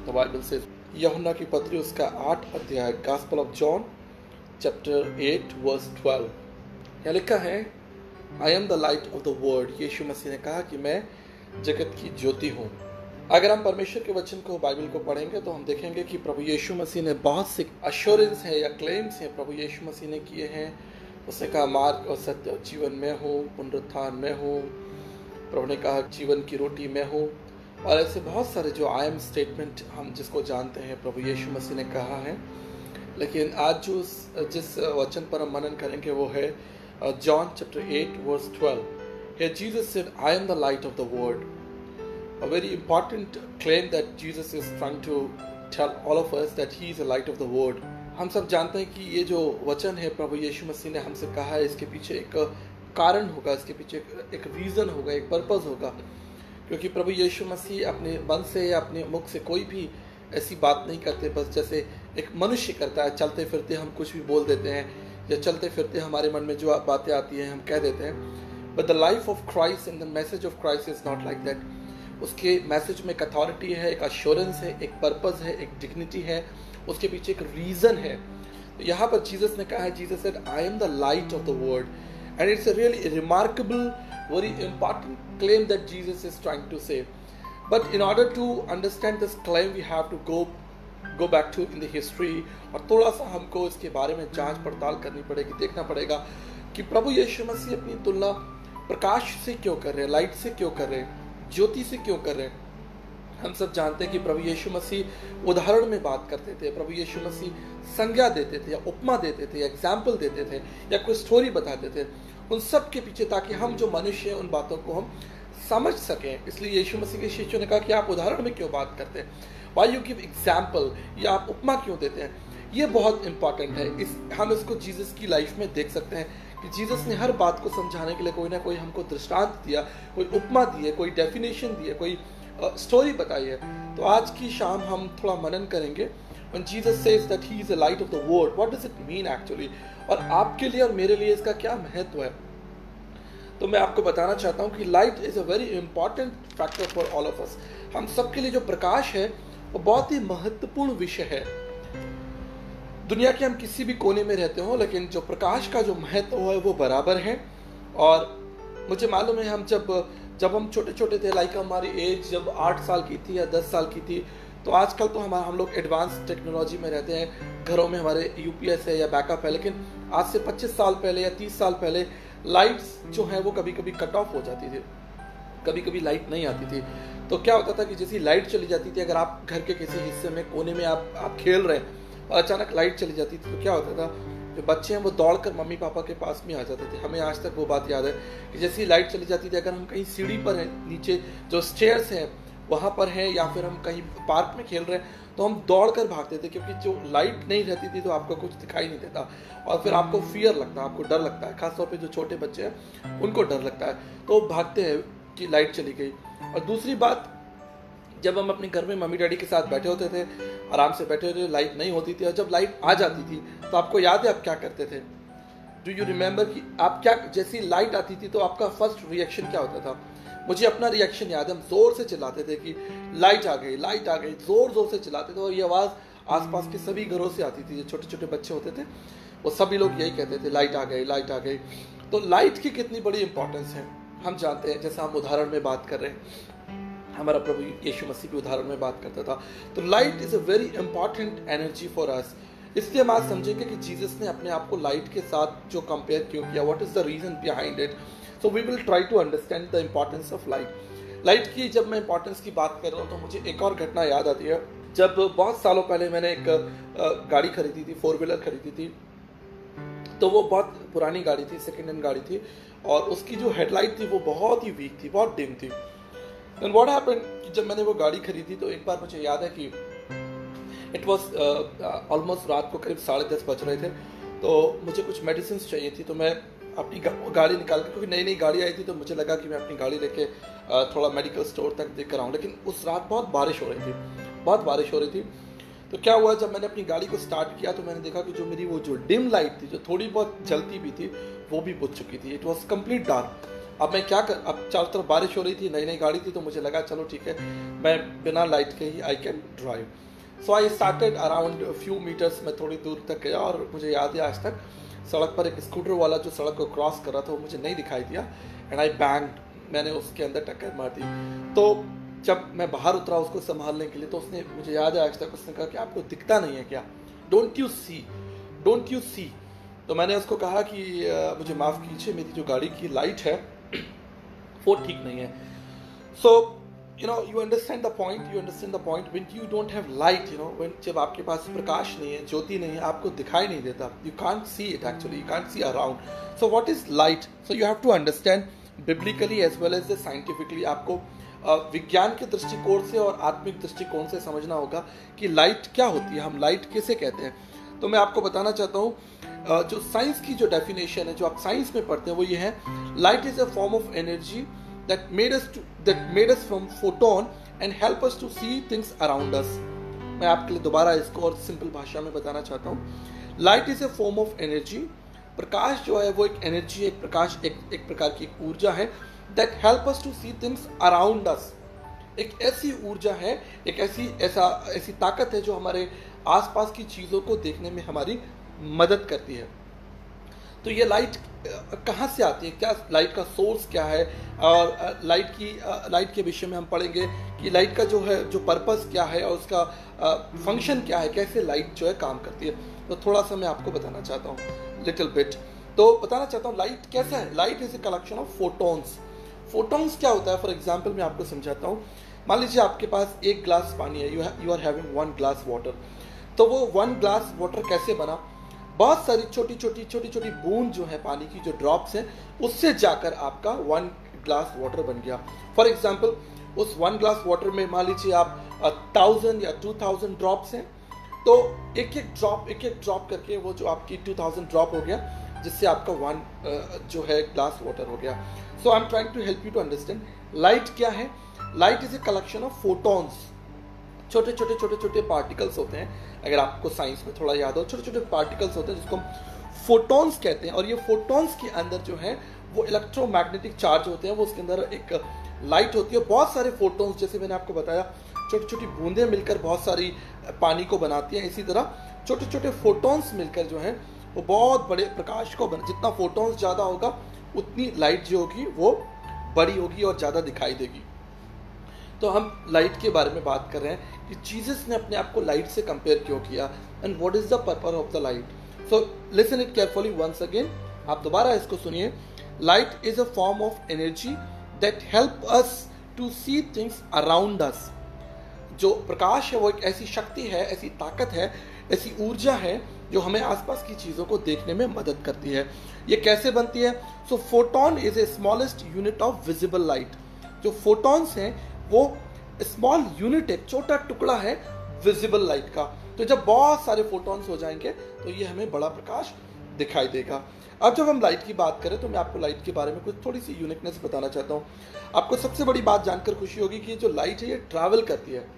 The Bible says, यूहन्ना की पत्री उसका 8 अध्याय, Gospel of John chapter 8 verse 12, यहाँ लिखा है, I am the light of the world। यीशु मसीह ने कहा कि मैं जगत की ज्योति हूँ। अगर हम परमेश्वर के वचन को, बाइबल को पढ़ेंगे तो हम देखेंगे कि प्रभु यीशु मसीह ने बहुत से अश्योरेंस है या क्लेम्स हैं प्रभु यीशु मसीह ने किए हैं। उसने कहा, मार्ग और सत्य और जीवन में हूँ, पुनरुत्थान में हूँ। प्रभु ने कहा, जीवन की रोटी में हूँ। और ऐसे बहुत सारे जो आई एम स्टेटमेंट हम जिसको जानते हैं प्रभु यीशु मसीह ने कहा है। लेकिन आज जिस वचन पर हम मनन करेंगे वो है John chapter 8 verse 12। Here Jesus said, I am the light of the world. A very important claim that Jesus is trying to tell all of us that he is the light of the world. हम सब जानते हैं कि ये जो वचन है प्रभु यीशु मसीह ने हमसे कहा है, इसके पीछे एक कारण होगा, इसके पीछे एक रीज़न होगा, एक पर्पस होगा। क्योंकि प्रभु यीशु मसीह अपने मन से या अपने मुख से कोई भी ऐसी बात नहीं करते बस जैसे एक मनुष्य करता है। चलते फिरते हम कुछ भी बोल देते हैं, या चलते फिरते हमारे मन में जो बातें आती हैं हम कह देते हैं। But the life of Christ and the message of Christ is not like that. उसके मैसेज में एक अथॉरिटी है, एक अश्योरेंस है, एक पर्पस है, एक डिग्निटी है, उसके पीछे एक रीज़न है। तो यहाँ पर जीसस ने कहा है, Jesus said, I am the light of the world. And it's a really remarkable, very important claim that Jesus is trying to say. But in order to understand this claim, we have to go back to in the history, और थोड़ा सा हमको इसके बारे में जांच पड़ताल करनी पड़ेगी, देखना पड़ेगा कि प्रभु यीशु मसीह अपनी तुलना प्रकाश से क्यों कर रहे हैं, लाइट से क्यों कर रहे हैं, ज्योति से क्यों कर रहे हैं। हम सब जानते हैं कि प्रभु यीशु मसीह उदाहरण में बात करते थे, प्रभु यीशु मसीह संज्ञा देते थे या उपमा देते थे या एग्जाम्पल देते थे या कोई स्टोरी बताते थे, उन सब के पीछे, ताकि हम जो मनुष्य हैं उन बातों को हम समझ सकें। इसलिए यीशु मसीह के शिष्यों ने कहा कि आप उदाहरण में क्यों बात करते हैं, वाई यू गिव एग्जाम्पल, या आप उपमा क्यों देते हैं। ये बहुत इंपॉर्टेंट है। हम इसको जीसस की लाइफ में देख सकते हैं कि जीसस ने हर बात को समझाने के लिए कोई ना कोई हमको दृष्टांत दिया, कोई उपमा दी है, कोई डेफिनेशन दी है, कोई स्टोरी बताई है। तो आज की शाम हम थोड़ा मनन करेंगे। When Jesus says that he is the light of the world, what does it mean actually? और आपके लिए और मेरे लिए इसका क्या महत्व है। तो मैं आपको बताना चाहता हूँ कि light is a very important factor for all of us. हम सबके लिए जो प्रकाश है वो बहुत ही महत्वपूर्ण विषय है। दुनिया के हम किसी भी कोने में रहते हो, लेकिन जो प्रकाश का जो महत्व है वो बराबर है। और मुझे मालूम है, हम जब हम छोटे छोटे थे, लाइक हमारी एज जब 8 साल की थी या 10 साल की थी, तो आजकल तो हम लोग एडवांस टेक्नोलॉजी में रहते हैं, घरों में हमारे यूपीएस है या बैकअप है। लेकिन आज से 25 साल पहले या 30 साल पहले लाइट्स जो है वो कभी कभी कट ऑफ हो जाती थी, कभी कभी लाइट नहीं आती थी। तो क्या होता था कि जैसी लाइट चली जाती थी, अगर आप घर के किसी हिस्से में कोने में आप खेल रहे हैं और अचानक लाइट चली जाती थी, तो क्या होता था, जो बच्चे हैं वो दौड़कर मम्मी पापा के पास में आ जाते थे। हमें आज तक वो बात याद है कि जैसी लाइट चली जाती थी, अगर हम कहीं सीढ़ी पर हैं, नीचे जो स्टेयर्स हैं वहाँ पर हैं, या फिर हम कहीं पार्क में खेल रहे हैं, तो हम दौड़ कर भागते थे, क्योंकि जो लाइट नहीं रहती थी तो आपको कुछ दिखाई नहीं देता और फिर आपको फियर लगता है, आपको डर लगता है। खासतौर पे जो छोटे बच्चे हैं उनको डर लगता है, तो भागते हैं कि लाइट चली गई। और दूसरी बात, जब हम अपने घर में मम्मी डैडी के साथ बैठे होते थे, आराम से बैठे होते थे, लाइट नहीं होती थी, और जब लाइट आ जाती थी तो आपको याद है आप क्या करते थे? डू यू रिमेंबर कि आप क्या, जैसी लाइट आती थी तो आपका फर्स्ट रिएक्शन क्या होता था? मुझे अपना रिएक्शन याद है, हम जोर से चिल्लाते थे कि लाइट आ गई, लाइट आ गई, जोर जोर से चिल्लाते थे। और ये आवाज़ आसपास के सभी घरों से आती थी। जो छोटे छोटे बच्चे होते थे वो सभी लोग यही कहते थे, लाइट आ गई, लाइट आ गई। तो लाइट की कितनी बड़ी इंपॉर्टेंस है हम जानते हैं। जैसा हम उदाहरण में बात कर रहे हैं, हमारा प्रभु यीशु मसीह भी उदाहरण में बात करता था। तो light is a very important energy for us. इसलिए हम आज समझेंगे कि जीसस ने अपने आप को लाइट के साथ जो कंपेयर क्यों किया, what is the reason behind it. So we will try to understand the importance of light. Light की जब मैं इंपॉर्टेंस की बात कर रहा हूँ तो मुझे एक और घटना याद आती है। जब बहुत सालों पहले मैंने एक गाड़ी खरीदी थी, 4 व्हीलर खरीदी थी। तो वो बहुत पुरानी गाड़ी थी, सेकेंड हैंड गाड़ी थी, और उसकी जो हेडलाइट थी वो बहुत ही वीक थी, बहुत डिम थी। एंड व्हाट हैपेंड कि जब मैंने वो गाड़ी खरीदी तो एक बार मुझे याद है कि इट वॉज ऑलमोस्ट रात को करीब 10:30 बज रहे थे। तो मुझे कुछ मेडिसिन चाहिए थी, तो मैं अपनी गाड़ी निकाल के, क्योंकि नई नई गाड़ी आई थी, तो मुझे लगा कि मैं अपनी गाड़ी लेके थोड़ा मेडिकल स्टोर तक देख कर आऊँ। लेकिन उस रात बहुत बारिश हो रही थी, बहुत बारिश हो रही थी। तो क्या हुआ, जब मैंने अपनी गाड़ी को स्टार्ट किया तो मैंने देखा कि जो मेरी वो जो डिम लाइट थी, जो थोड़ी बहुत जलती भी थी, वो भी बुझ चुकी थी। It was complete dark. अब चारों तरफ बारिश हो रही थी, नई नई गाड़ी थी, तो मुझे लगा चलो ठीक है, मैं बिना लाइट के ही I can drive. So I started around few metres, मैं थोड़ी दूर तक गया और मुझे याद है आज तक सड़क पर एक स्कूटर वाला जो सड़क को क्रॉस कर रहा था वो मुझे नहीं दिखाई दिया, एंड आई बैंग्ड, मैंने उसके अंदर टक्कर मार दी। तो जब मैं बाहर उतरा उसको संभालने के लिए, तो उसने, मुझे याद है आज तक, उसने कहा कि आपको दिखता नहीं है क्या, डोंट यू सी। तो मैंने उसको कहा कि मुझे माफ़ कीजिए, मेरी जो गाड़ी की लाइट है वो ठीक नहीं है। सो you understand the point when you don't have light, when जब आपके पास प्रकाश नहीं है, ज्योति नहीं है, आपको दिखाई नहीं देता, you can't see it actually, you can't see around. So what is light? So you have to understand biblically as well as scientifically, आपको विज्ञान के दृष्टिकोण से और आत्मिक दृष्टिकोण से समझना होगा कि लाइट क्या होती है, हम लाइट किसे कहते हैं। तो मैं आपको बताना चाहता हूँ, जो साइंस की जो डेफिनेशन है, जो आप साइंस में पढ़ते हैं, वो ये है, light is a form of energy that made us from photon and help us to see things around us. मैं आपके लिए दोबारा इसको और सिंपल भाषा में बताना चाहता हूँ। Light is a form of energy, प्रकाश जो है वो एक एनर्जी, एक प्रकाश, एक प्रकार की एक ऊर्जा है, that help us to see things around us. एक ऐसी ऊर्जा है, एक ऐसी ताकत है जो हमारे आसपास की चीज़ों को देखने में हमारी मदद करती है। तो ये लाइट कहाँ से आती है, क्या लाइट का सोर्स क्या है, और लाइट के विषय में हम पढ़ेंगे कि लाइट का जो पर्पस क्या है और उसका फंक्शन क्या है, कैसे लाइट जो है काम करती है। तो थोड़ा सा मैं आपको बताना चाहता हूँ, लिटिल बिट। तो बताना चाहता हूँ लाइट कैसा है। Light is a collection of photons. Photons क्या होता है, फॉर एग्जाम्पल मैं आपको समझाता हूँ। मान लीजिए आपके पास एक ग्लास पानी है, you are having 1 glass water. तो वो 1 ग्लास वाटर कैसे बना, बहुत सारी छोटी छोटी बूंद जो है पानी की, जो ड्रॉप्स हैं, उससे जाकर आपका 1 ग्लास वाटर बन गया। फॉर एग्जाम्पल उस 1 ग्लास वाटर में मान लीजिए आप 1000 या 2000 ड्रॉप्स हैं, तो एक एक ड्रॉप करके वो जो आपकी 2000 ड्रॉप हो गया, जिससे आपका 1 जो है ग्लास वाटर हो गया। So I am trying to help you to understand light क्या है। Light is a collection of photons, छोटे पार्टिकल्स होते हैं। अगर आपको साइंस में थोड़ा याद हो, छोटे पार्टिकल्स होते हैं जिसको हम फोटॉन्स कहते हैं, और ये फोटॉन्स के अंदर जो है वो इलेक्ट्रोमैग्नेटिक चार्ज होते हैं, वो उसके अंदर एक लाइट होती है। बहुत सारे फोटॉन्स, जैसे मैंने आपको बताया, छोटी बूंदें मिलकर बहुत सारी पानी को बनाती हैं, इसी तरह छोटे फोटॉन्स मिलकर जो है वो बहुत बड़े प्रकाश को जितना फोटॉन्स ज़्यादा होगा उतनी लाइट जो होगी वो बड़ी होगी और ज़्यादा दिखाई देगी। तो हम लाइट के बारे में बात कर रहे हैं कि जीसस ने अपने आप को लाइट से कंपेयर क्यों किया, and what is the purpose of the light. So listen it carefully once again, आप दोबारा इसको सुनिए। Light is a form of energy that help us to see things around us. जो प्रकाश है वो एक ऐसी शक्ति है, ऐसी ताकत है, ऐसी ऊर्जा है जो हमें आसपास की चीज़ों को देखने में मदद करती है। ये कैसे बनती है? So photon is a smallest unit of visible light. जो फोटॉन्स हैं वो स्मॉल यूनिट, एक छोटा टुकड़ा है विजिबल लाइट का। तो जब बहुत सारे फोटॉन्स हो जाएंगे तो ये हमें बड़ा प्रकाश दिखाई देगा। अब जब हम लाइट की बात करें तो मैं आपको लाइट के बारे में कुछ थोड़ी सी यूनिकनेस बताना चाहता हूँ। आपको सबसे बड़ी बात जानकर खुशी होगी कि जो लाइट है ये ट्रैवल करती है।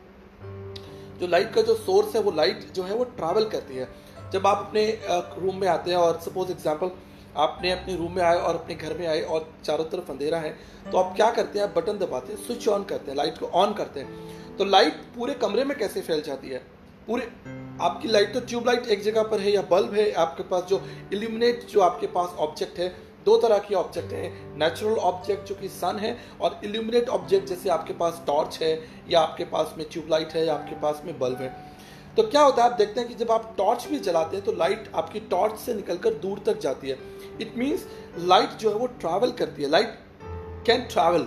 जो लाइट का जो सोर्स है वो लाइट जो है वो ट्रैवल करती है। जब आप अपने रूम में आते हैं और सपोज एग्जांपल आपने अपने रूम में आए और अपने घर में आए और चारों तरफ अंधेरा है, तो आप क्या करते हैं? बटन दबाते हैं, स्विच ऑन करते हैं, लाइट को ऑन करते हैं। तो लाइट पूरे कमरे में कैसे फैल जाती है? पूरे आपकी लाइट, तो ट्यूबलाइट एक जगह पर है या बल्ब है आपके पास, जो इल्यूमिनेट जो आपके पास ऑब्जेक्ट है, 2 तरह के ऑब्जेक्ट हैं, नेचुरल ऑब्जेक्ट जो कि सन है, और इल्यूमिनेट ऑब्जेक्ट जैसे आपके पास टॉर्च है या आपके पास में ट्यूबलाइट है या आपके पास में बल्ब है। तो क्या होता है, आप देखते हैं कि जब आप टॉर्च भी जलाते हैं तो लाइट आपकी टॉर्च से निकलकर दूर तक जाती है। इट मीन्स लाइट जो है वो ट्रैवल करती है, लाइट कैन ट्रैवल।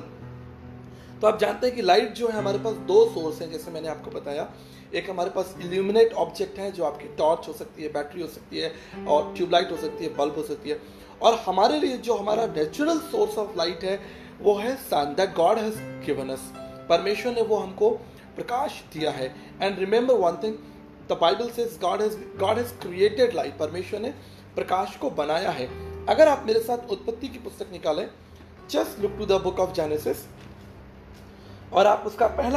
तो आप जानते हैं कि लाइट जो है हमारे पास 2 सोर्स हैं, जैसे मैंने आपको बताया। एक हमारे पास इल्यूमिनेट ऑब्जेक्ट है जो आपकी टॉर्च हो सकती है, बैटरी हो सकती है, और ट्यूबलाइट हो सकती है, बल्ब हो सकती है। और हमारे लिए जो हमारा नेचुरल सोर्स ऑफ लाइट है वो है sun, that God has given us. परमेश्वर ने वो हमको प्रकाश दिया है। And remember one thing, the Bible says God has created light. परमेश्वर ने प्रकाश को बनाया है। अगर आप मेरे साथ उत्पत्ति की पुस्तक निकालें, just look to the book of Genesis, और आप उसका पहला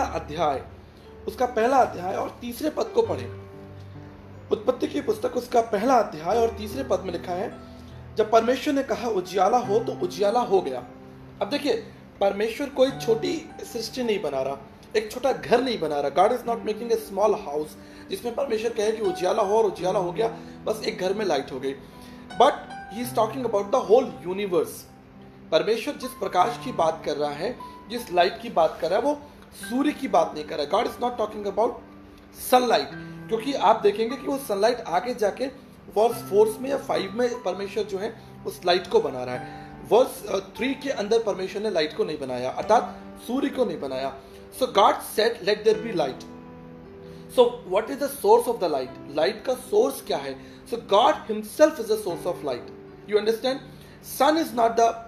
अध्याय और तीसरे पद को पढ़ें। उत्पत्ति की पुस्तक उसका पहला अध्याय और तीसरे पद में लिखा है, जब परमेश्वर ने कहा उजियाला हो तो उजियाला हो गया। अब देखिए, परमेश्वर कोई छोटी सृष्टि नहीं बना रहा, एक छोटा घर नहीं बना रहा। God is not making a small house जिसमें परमेश्वर कहे कि उजियाला हो और उजियाला हो गया, बस एक घर में लाइट हो गई। But he is talking about the whole universe. परमेश्वर जिस प्रकाश की बात कर रहा है, जिस लाइट की बात कर रहा है, वो सूर्य की बात नहीं कर रहा है। God is not talking about sunlight, क्योंकि आप देखेंगे कि वो सनलाइट आगे जाके वर्स 4 में या 5 में परमेश्वर जो है उस लाइट को बना रहा है। वर्स 3 के अंदर परमेश्वर ने लाइट को नहीं बनाया, अर्थात सूर्य को नहीं बनाया। So God said let there be light. So what is the source of the light? Light का सोर्स क्या है? So God himself is the source of light. You understand? Sun is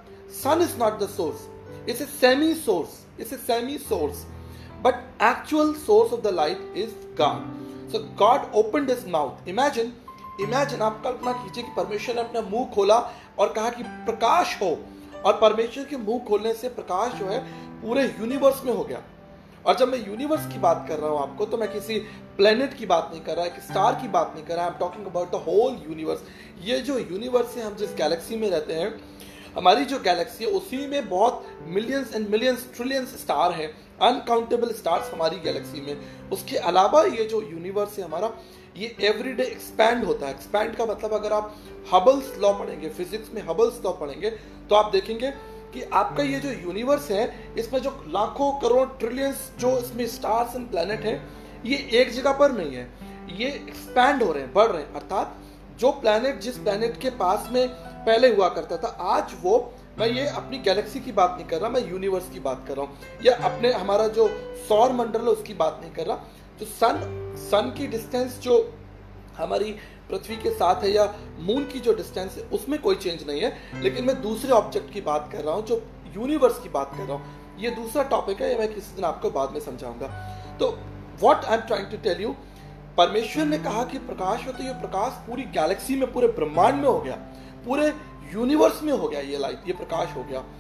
not the source, it's a semi source, it's a semi source, but actual source of the light is God. So God opened his mouth. Imagine आप कल्पना कीजिए कि परमेश्वर ने अपना मुंह खोला और कहा कि प्रकाश हो, और परमेश्वर के मुंह खोलने से प्रकाश जो है पूरे यूनिवर्स में हो गया। और जब मैं यूनिवर्स की बात कर रहा हूं आपको, तो मैं किसी प्लेनेट की बात नहीं कर रहा, एक स्टार की बात नहीं कर रहा, I am talking about the whole universe. ये जो यूनिवर्स है, हम जिस गैलेक्सी में रहते हैं, हमारी जो गैलेक्सी है उसी में बहुत millions and millions trillions star है, अनकाउंटेबल स्टार्स हमारी गैलेक्सी में। उसके अलावा ये जो यूनिवर्स है हमारा, ये एवरीडे एक्सपैंड होता है। एक्सपैंड का मतलब, अगर आप हबल्स लॉ पढ़ेंगे, फिजिक्स में हबल्स लॉ पढ़ेंगे, तो आप देखेंगे कि आपका ये जो यूनिवर्स है, इसमें जो लाखों करोड़ ट्रिलियंस जो इसमें स्टार्स एंड प्लैनेट है, ये एक जगह पर नहीं है, ये एक्सपैंड हो रहे हैं, बढ़ रहे हैं। अर्थात जो प्लैनेट जिस प्लैनेट के पास में पहले हुआ करता था, आज वो, मैं ये अपनी गैलेक्सी की बात नहीं कर रहा, मैं यूनिवर्स की बात कर रहा हूँ, या अपने हमारा जो सौर मंडल है उसकी बात नहीं कर रहा। तो सन की डिस्टेंस जो हमारी पृथ्वी के साथ है, या मून की जो डिस्टेंस है, उसमें कोई चेंज नहीं है। लेकिन मैं दूसरे ऑब्जेक्ट की बात कर रहा हूँ, जो यूनिवर्स की बात कर रहा हूँ। ये दूसरा टॉपिक है, ये मैं किसी दिन आपको बाद में समझाऊंगा। तो what I am trying to tell you, परमेश्वर ने कहा कि प्रकाश हो, तो ये प्रकाश पूरी गैलेक्सी में, पूरे ब्रह्मांड में हो गया, पूरे यूनिवर्स में हो गया। ये लाइट, ये प्रकाश हो गया।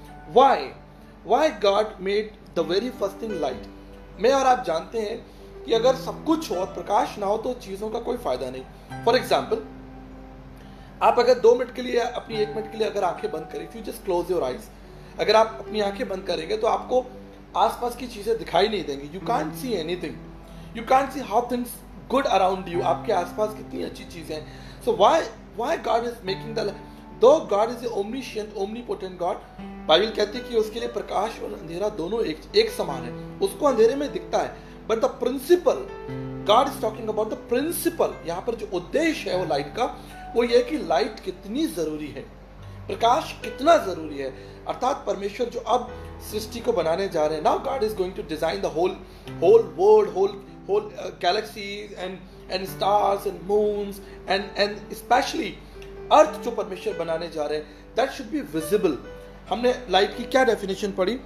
Why God made the very first thing light. मैं और आप जानते हैं कि अगर सब कुछ हो और प्रकाश ना हो तो चीजों का कोई फायदा नहीं। फॉर एग्जाम्पल, आप अगर 2 मिनट के लिए, अपनी 1 मिनट के लिए अगर आंखें बंद करें, if you just close your eyes, अगर आप अपनी आंखें बंद करेंगे तो आपको आसपास की चीजें दिखाई नहीं देंगी। You can't see anything, you can't see how things good around you, आपके आसपास कितनी अच्छी चीजें हैं। So why God is making the, though God is omniscient, omnipotent God, Bible कहती है कि उसके लिए प्रकाश और अंधेरा दोनों एक समान है, उसको अंधेरे में दिखता है। But the principle, God is talking about the principle. यहाँ पर जो उद्देश्य है वो लाइट का, वो ये कि लाइट कितनी जरूरी है, प्रकाश कितना जरूरी है। अर्थात परमेश्वर जो अब सृष्टि को बनाने जा रहे हैं, now God is going to design the whole world, whole galaxies and stars and moons and specially earth जो परमेश्वर बनाने जा रहे हैं, दैट शुड बी विजिबल। हमने लाइट की क्या डेफिनेशन पढ़ी?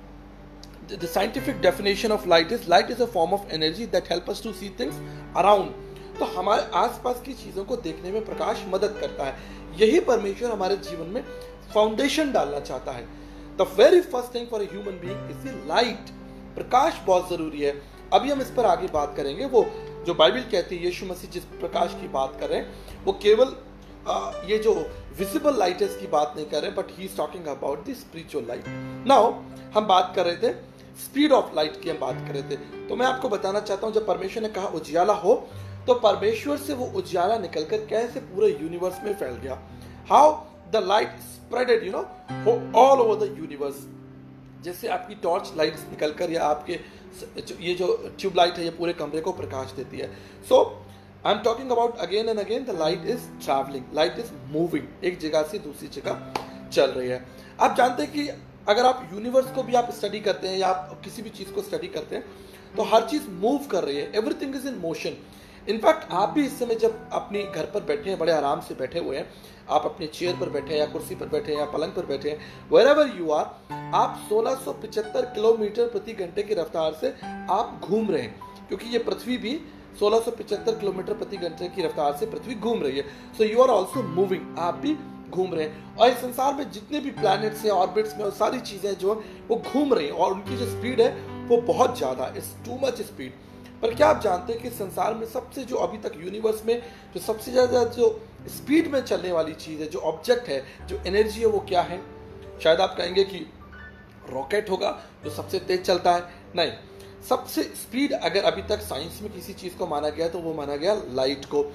The scientific definition of light is a form of energy that help us to see things around. तो हमारे आसपास की चीजों को देखने में प्रकाश मदद करता है। यही परमेश्वर हमारे जीवन में फाउंडेशन डालना चाहता है। The very first thing for a human being is the light. प्रकाश बहुत जरूरी है। अभी हम इस पर आगे बात करेंगे। वो जो बाइबल कहती है, यीशु मसीह जिस प्रकाश की बात कर रहे हैं, वो केवल ये जो विजिबल लाइट है इसकी बात नहीं कर रहे, but he is talking about the spiritual light. Now हम बात कर रहे थे स्पीड ऑफ लाइट की, हम बात कर रहे थे। तो मैं आपको बताना चाहता हूं, जब परमेश्वर ने कहा उजियाला हो, तो परमेश्वर से वो उजियाला निकलकर कैसे पूरे यूनिवर्स में फैल गया। How the light spreaded, you know, all over the universe. जैसे आपकी टॉर्च लाइट निकलकर, या आपके ये जो ट्यूब लाइट है, ये पूरे कमरे को प्रकाश देती है। So I am talking about again and again, the light is travelling, light is moving, एक जगह से दूसरी जगह चल रही है। आप जानते हैं कि अगर आप यूनिवर्स को भी आप स्टडी करते हैं, या आप किसी भी चीज को स्टडी करते हैं, तो हर चीज मूव कर रही है, everything is in motion. In fact आप भी इस समय जब अपने घर पर बैठे हैं, बड़े आराम से बैठे हुए हैं, आप अपने चेयर पर बैठे हैं, या कुर्सी पर बैठे हैं, या पलंग पर बैठे हैं, wherever you are, आप 1675 किलोमीटर प्रति घंटे की रफ्तार से आप घूम रहे हैं, क्योंकि ये पृथ्वी भी 1675 किलोमीटर प्रति घंटे की रफ्तार से पृथ्वी घूम रही है। So you are also moving, आप भी घूम रहे हैं। और इस संसार में जितने भी प्लैनेट्स हैं, ऑर्बिट्स में, वो सारी चीजें जो वो घूम रही हैं, और उनकी जो स्पीड है वो बहुत ज्यादा, इट्स टू मच स्पीड। पर क्या आप जानते हैं कि संसार में सबसे जो अभी तक यूनिवर्स में जो सबसे ज्यादा जो स्पीड में चलने वाली चीज है, जो ऑब्जेक्ट है, जो एनर्जी है, वो क्या है? शायद आप कहेंगे कि रॉकेट होगा जो सबसे तेज चलता है, नहीं। सबसे स्पीड अगर अभी तक साइंस में किसी चीज को माना गया तो वो माना गया लाइट को।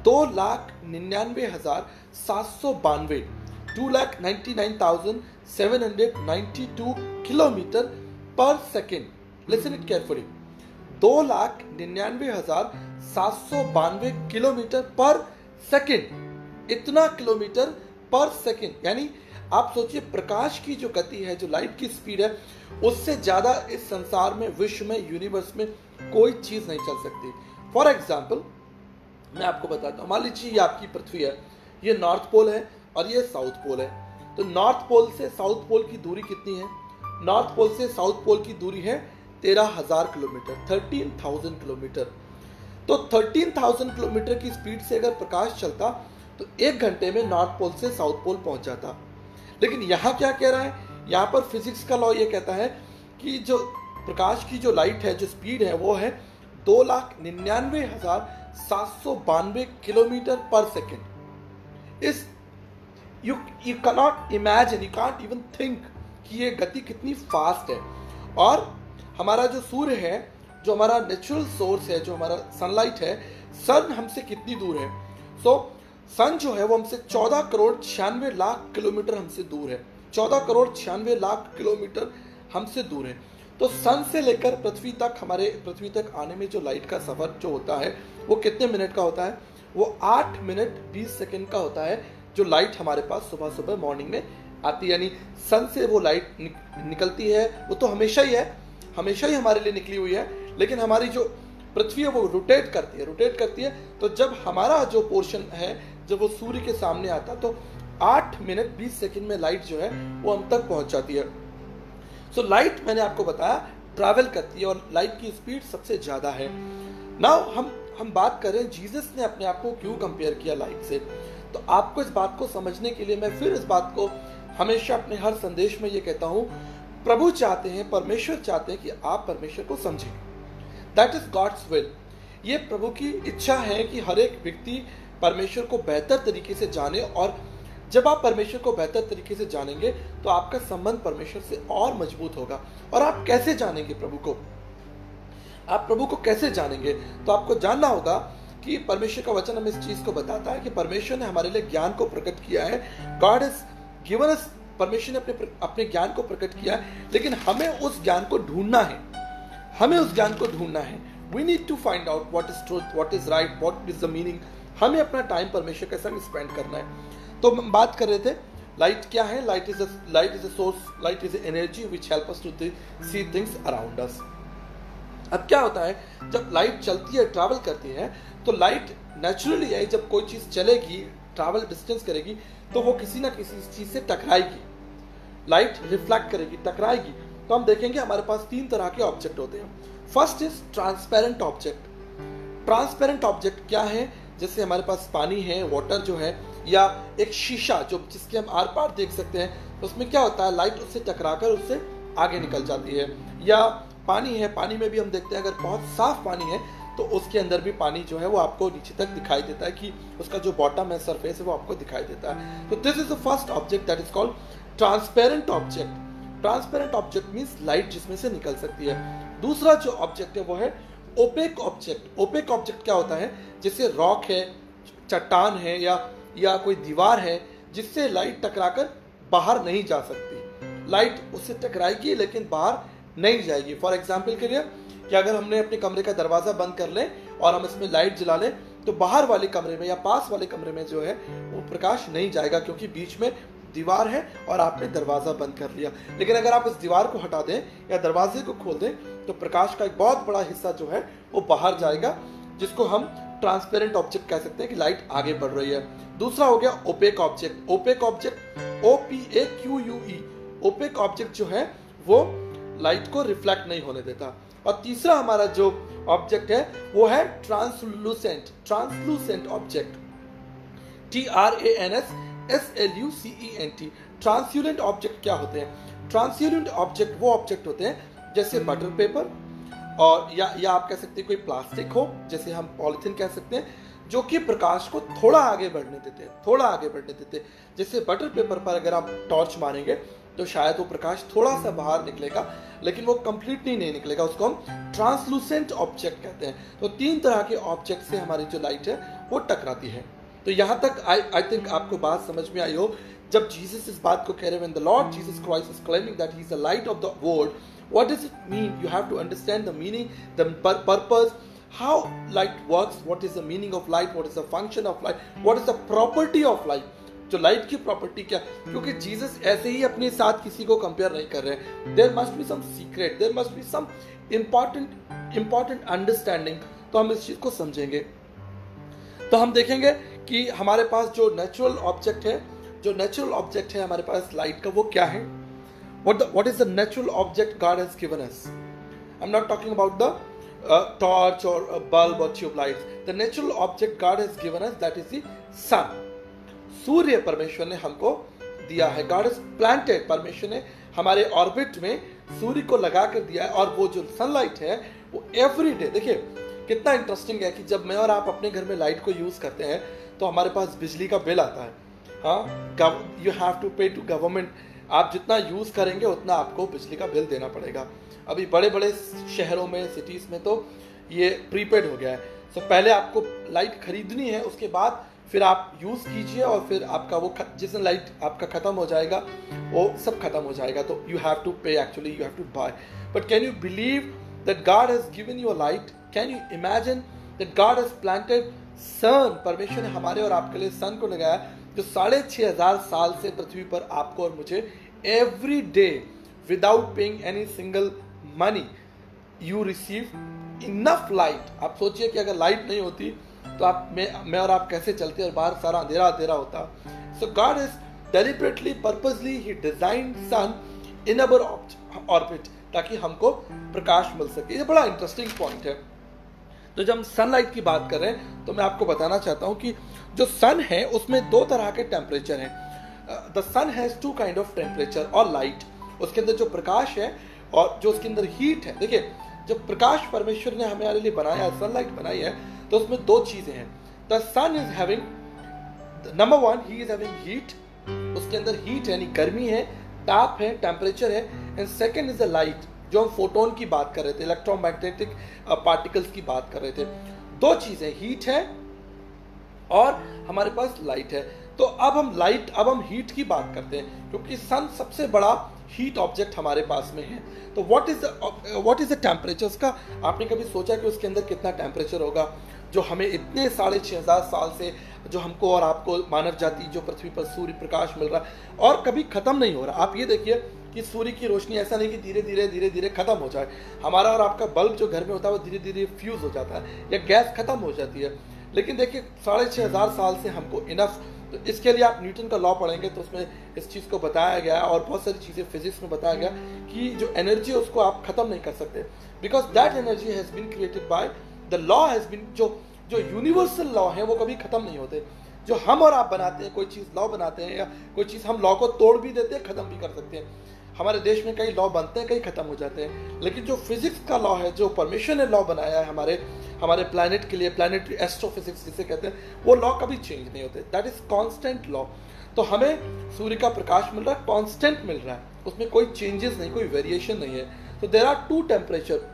2,99,792 2,99,792 kilometre per second. Listen it carefully, 2,99,792 kilometre per second. इतना किलोमीटर पर सेकेंड, यानी आप सोचिए प्रकाश की जो गति है, जो लाइट की स्पीड है, उससे ज्यादा इस संसार में, विश्व में, यूनिवर्स में कोई चीज नहीं चल सकती। फॉर एग्जाम्पल मैं आपको बताता हूं, मान लीजिए ये आपकी पृथ्वी है, ये नॉर्थ पोल है और ये साउथ पोल है। तो नॉर्थ पोल से साउथ पोल की दूरी कितनी है? नॉर्थ पोल से साउथ पोल की दूरी है 13,000 किलोमीटर, 13,000 किलोमीटर। तो 13,000 किलोमीटर की स्पीड से अगर प्रकाश चलता तो 1 घंटे में नॉर्थ पोल से साउथ पोल पहुंच जाता। लेकिन यहां क्या कह रहा है, यहां पर फिजिक्स का लॉ ये कहता है कि जो प्रकाश की जो लाइट है, जो स्पीड है, वो है 2,99,792 किलोमीटर पर सेकेंड। इस you can not imagine, you can't even think कि ये गति कितनी फास्ट है। और हमारा जो सूर्य है, जो हमारा नेचुरल सोर्स है, जो हमारा सनलाइट है, सन हमसे कितनी दूर है? सन जो है वो हमसे 14,96,00,000 किलोमीटर हमसे दूर है। 14,96,00,000 किलोमीटर हमसे दूर है। तो सन से लेकर पृथ्वी तक, हमारे पृथ्वी तक आने में जो लाइट का सफर जो होता है वो कितने मिनट का होता है? वो 8 मिनट 20 सेकेंड का होता है। जो लाइट हमारे पास सुबह सुबह मॉर्निंग में आती है, यानी सन से वो लाइट निकलती है, वो तो हमेशा ही है, हमेशा ही हमारे लिए निकली हुई है। लेकिन हमारी जो पृथ्वी है वो रोटेट करती है। तो जब हमारा जो पोर्शन है, जब वो सूर्य के सामने आता तो 8 मिनट 20 सेकंड में लाइट जो है वो हम तक पहुंच जाती है। सो लाइट, मैंने आपको बताया, ट्रैवल करती है और लाइट की स्पीड सबसे ज्यादा है। नाउ हम बात करें जीसस ने अपने आप को क्यों कंपेयर किया लाइट से। तो आपको इस बात को समझने के लिए मैं फिर इस बात को हमेशा अपने हर संदेश में ये कहता हूं, प्रभु चाहते हैं, परमेश्वर चाहते हैं कि आप परमेश्वर को समझें। That is God's will. ये प्रभु की इच्छा है कि हर एक व्यक्ति परमेश्वर को बेहतर तरीके से जाने। और जब आप परमेश्वर को बेहतर तरीके से जानेंगे तो आपका संबंध परमेश्वर से और मजबूत होगा। और आप कैसे जानेंगे प्रभु को? आप प्रभु को कैसे जानेंगे? तो आपको जानना होगा कि परमेश्वर का वचन हमें इस चीज को बताता है कि परमेश्वर ने हमारे लिए ज्ञान को प्रकट किया है। गॉड हैज गिवन अस, परमेश्वर ने अपने ज्ञान को प्रकट किया है, लेकिन हमें उस ज्ञान को ढूंढना है। हमें उस ज्ञान को ढूंढना है। We need to find out what is truth, what is right, what is the meaning. हमें अपना टाइम परमेश्वर के संग स्पेंड करना है। तो हम बात कर रहे थे लाइट क्या है। Light is a source, light is energy which help us to see things around us. अब क्या होता है, जब लाइट चलती है, ट्रैवल करती है, तो लाइट नेचुरली है, जब कोई चीज चलेगी, ट्रैवल डिस्टेंस करेगी, तो वो किसी ना किसी चीज से टकराएगी। लाइट रिफ्लेक्ट करेगी, टकराएगी। तो हम देखेंगे हमारे पास 3 तरह के ऑब्जेक्ट होते हैं। First is transparent object. Transparent object क्या है? जैसे हमारे पास पानी है, वाटर जो है, या एक शीशा जो जिसके हम आर पार देख सकते हैं, तो उसमें क्या होता है, लाइट उससे टकराकर उससे आगे निकल जाती है। या पानी है, पानी में भी हम देखते हैं अगर बहुत साफ पानी है तो उसके अंदर भी पानी जो है वो आपको नीचे तक दिखाई देता है, कि उसका जो बॉटम है, सरफेस है, वो आपको दिखाई देता है। तो this is the first object that is called transparent object. Transparent object means light जिसमें से निकल सकती है। दूसरा जो ऑब्जेक्ट है वो है ओपेक ऑब्जेक्ट। ओपेक ऑब्जेक्ट क्या होता है? जैसे रॉक है, चट्टान है, या कोई दीवार है, जिससे लाइट टकराकर बाहर नहीं जा सकती। लाइट उससे टकराएगी लेकिन बाहर नहीं जाएगी। फॉर एग्जाम्पल के लिए कि अगर हमने अपने कमरे का दरवाजा बंद कर लें और हम इसमें लाइट जला लें, तो बाहर वाले कमरे में या पास वाले कमरे में जो है वो प्रकाश नहीं जाएगा, क्योंकि बीच में दीवार है और आपने दरवाजा बंद कर लिया। लेकिन अगर आप इस दीवार को हटा दें या दरवाजे को खोल दें, तो प्रकाश का एक बहुत बड़ा हिस्सा जो है वो बाहर जाएगा, जिसको हम ट्रांसपेरेंट ऑब्जेक्ट कह सकते हैं कि लाइट आगे बढ़ रही है। दूसरा हो गया opaque object. Opaque object OPAQUE। Opaque object जो है वो लाइट को रिफ्लेक्ट नहीं होने देता। और तीसरा हमारा जो ऑब्जेक्ट है वो है translucent. Translucent object, TRANSLUCENT। Translucent object क्या होते हैं? ट्रांसल्यूसेंट ऑब्जेक्ट वो ऑब्जेक्ट होते हैं जैसे बटर पेपर, और या आप कह सकते हैं कोई प्लास्टिक हो, जैसे हम पॉलिथीन कह सकते हैं, जो कि प्रकाश को थोड़ा आगे बढ़ने देते हैं, थोड़ा आगे बढ़ने देते हैं। जैसे बटर पेपर पर अगर आप टॉर्च मारेंगे तो शायद वो प्रकाश थोड़ा सा बाहर निकलेगा, लेकिन वो कंप्लीटली नहीं निकलेगा। उसको हम ट्रांसलूसेंट ऑब्जेक्ट कहते हैं। तो 3 तरह के ऑब्जेक्ट से हमारी जो लाइट है वो टकराती है। तो यहाँ तक आई थिंक आपको बात समझ में आई हो। जब जीसस इस बात को कह रहे हैं, when the Lord Jesus Christ is claiming that he is the light of the world, what does it mean? You have to understand the meaning, the purpose, how light works, what is the meaning of light, what is the function of light, what is the property of light। जो light की property क्या, क्योंकि Jesus ऐसे ही अपने साथ किसी को compare नहीं कर रहे। There must be some secret, there must be some important understanding. तो हम इस चीज को समझेंगे। तो हम देखेंगे कि हमारे पास जो नेचुरल ऑब्जेक्ट है हमारे पास लाइट का, वो क्या है? what is the natural object God has given us? I'm not talking about the torch or a bulb or tube lights. The natural object God has given us, that is the sun. सूर्य परमेश्वर ने हमको दिया है। God has planted, परमेश्वर ने हमारे orbit में सूर्य को लगा कर दिया है। और वो जो सनलाइट है वो एवरी डे, देखिए कितना इंटरेस्टिंग है कि जब मैं और आप अपने घर में लाइट को यूज करते हैं तो हमारे पास बिजली का बिल आता है। हाँ, you have to pay to government. आप जितना यूज करेंगे उतना आपको बिजली का बिल देना पड़ेगा। अभी बड़े बड़े शहरों में, सिटीज में तो ये प्रीपेड हो गया है। तो पहले आपको लाइट खरीदनी है, उसके बाद फिर आप यूज कीजिए और फिर आपका वो जिस दिन लाइट आपका खत्म हो जाएगा वो सब खत्म हो जाएगा। तो you have to pay, actually you have to buy. But can you believe that God has given you a light? Can you imagine that God has planted sun? परमेश्वर ने हमारे और आपके लिए सन को लगाया, जो 6500 साल से पृथ्वी पर आपको और मुझे every day without paying any single money you receive enough light. आप सोचिए कि अगर लाइट नहीं होती तो मैं और आप कैसे चलते और बाहर सारा अंधेरा अंधेरा होता। So God is deliberately, purposely he designed sun in our orbit, ताकि हमको प्रकाश मिल सके। ये बड़ा इंटरेस्टिंग पॉइंट है। तो जब हम सनलाइट की बात कर रहे हैं तो मैं आपको बताना चाहता हूं कि जो सन है उसमें 2 तरह के टेम्परेचर हैं। The sun has 2 kind of temperature और लाइट। उसके अंदर जो प्रकाश है और जो उसके अंदर हीट है। देखिए, जब प्रकाश परमेश्वर ने हमारे लिए बनाया, सनलाइट बनाई है, तो उसमें 2 चीजें हैं। The sun is having, number 1, he is having heat. उसके अंदर हीट यानी गर्मी है, ताप है, टेम्परेचर है। And second is the light, जो हम फोटोन की बात कर रहे थे, इलेक्ट्रोमैग्नेटिक पार्टिकल्स की बात कर रहे थे। 2 चीजें, हीट है और हमारे पास लाइट है। तो अब हम हीट की बात करते हैं, क्योंकि सन सबसे बड़ा हीट ऑब्जेक्ट हमारे पास में है। तो व्हाट इज द टेम्परेचर उसका? आपने कभी सोचा कि उसके अंदर कितना टेम्परेचर होगा, जो हमें इतने 6500 साल से, जो हमको और आपको मानव जाति, जो पृथ्वी पर सूर्य प्रकाश मिल रहा है और कभी खत्म नहीं हो रहा। आप ये देखिए कि सूर्य की रोशनी ऐसा नहीं कि धीरे धीरे खत्म हो जाए। हमारा और आपका बल्ब जो घर में होता है वो धीरे धीरे फ्यूज हो जाता है या गैस खत्म हो जाती है। लेकिन देखिए 6500 साल से हमको इनफ। तो इसके लिए आप न्यूटन का लॉ पढ़ेंगे तो उसमें इस चीज को बताया गया है, और बहुत सारी चीजें फिजिक्स में बताया गया कि जो एनर्जी है उसको आप खत्म नहीं कर सकते, because that energy has been created by the law has been, जो यूनिवर्सल लॉ है वो कभी खत्म नहीं होते। जो हम और आप बनाते हैं, कोई चीज लॉ बनाते हैं या कोई चीज हम लॉ को तोड़ भी देते हैं, खत्म भी कर सकते हैं। हमारे देश में कई लॉ बनते हैं, कई खत्म हो जाते हैं, लेकिन जो फिजिक्स का लॉ है, जो परमेश्वर ने लॉ बनाया है हमारे प्लैनेट के लिए, प्लैनेटरी एस्ट्रोफिजिक्स जिसे कहते हैं, वो लॉ कभी चेंज नहीं होते। That is constant law. तो हमें सूर्य का प्रकाश मिल रहा है, कांस्टेंट मिल रहा है, उसमें कोई चेंजेस नहीं, कोई वेरिएशन नहीं है। तो there are 2 temperature.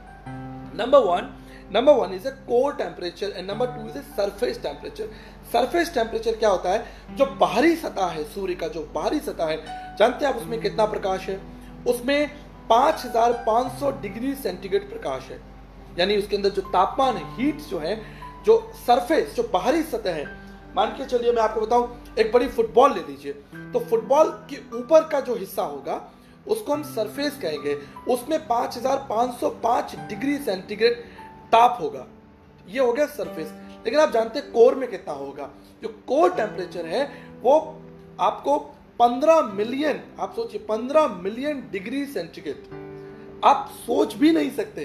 Number one is a core temperature and number 2 is a surface temperature. Surface temperature क्या होता है? जो बाहरी सतह है, सूर्य का जो बाहरी सतह है, जानते हैं आप उसमें कितना प्रकाश है? उसमें 5500 डिग्री सेंटीग्रेड प्रकाश है। यानी उसके अंदर जो तापमान है, हीट जो है, जो सरफेस, जो बाहरी सतह है, मान के चलिए मैं आपको बताऊं, एक बड़ी फुटबॉल ले लीजिए, तो फुटबॉल के ऊपर का जो हिस्सा होगा उसको हम सरफेस कहेंगे। उसमें 5505 डिग्री सेंटीग्रेड ताप होगा, ये हो गया सरफेस। लेकिन आप जानते हैं कोर में कितना होगा? जो कोर टेम्परेचर है वो आपको 15 मिलियन, आप सोचिए 15 मिलियन डिग्री सेंटीग्रेड। आप सोच भी नहीं सकते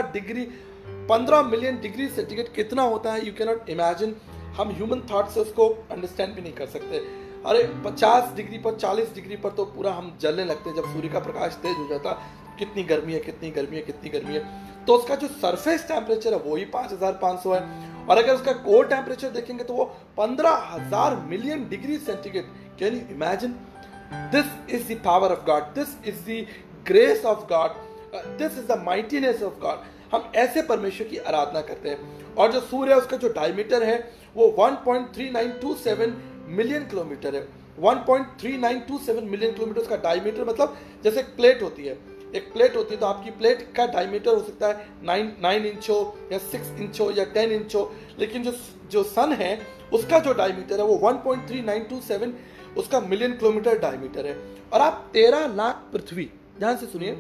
15 मिलियन डिग्री सेंटीग्रेड कितना होता है। You can not imagine. हम ह्यूमन थॉट से उसको अंडरस्टैंड भी नहीं कर सकते। अरे 50 डिग्री पर, 40 डिग्री पर तो पूरा हम जलने लगते हैं जब सूर्य का प्रकाश तेज हो जाता। कितनी गर्मी है, कितनी गर्मी है, कितनी गर्मी है। तो उसका जो सरफेस टेम्परेचर है वो ही 5500 है, और अगर उसका कोर टेम्परेचर देखेंगे तो वो 15,000 million degree centigrade. Can you imagine? This is the power of God, this is the grace of God, this is the mightiness of God. हम ऐसे परमेश्वर की आराधना करते हैं। और जो सूर्य है उसका जो डायमीटर है वो 1.3927 मिलियन किलोमीटर है। 1.3927 मिलियन किलोमीटर का डायमीटर, मतलब जैसे एक प्लेट होती है, एक प्लेट होती है तो आपकी प्लेट का डायमीटर हो सकता है 9 इंच हो या 6 इंच हो या 10 इंच हो, लेकिन जो सन है उसका जो डायमीटर है वो 1.3927 उसका मिलियन किलोमीटर डायमीटर है। और आप 13 लाख पृथ्वी, ध्यान से सुनिए,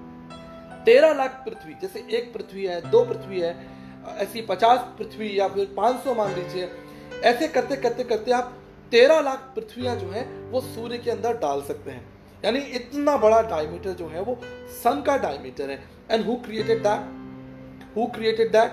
13 लाख पृथ्वी, जैसे एक पृथ्वी है, 2 पृथ्वी है, ऐसी 50 पृथ्वी या फिर 500 मान लीजिए, ऐसे करते करते करते आप 13 लाख पृथ्वियां जो है वो सूर्य के अंदर डाल सकते हैं। यानी इतना बड़ा डायमीटर जो है वो सन का डायमीटर है। And who created that? Who created that?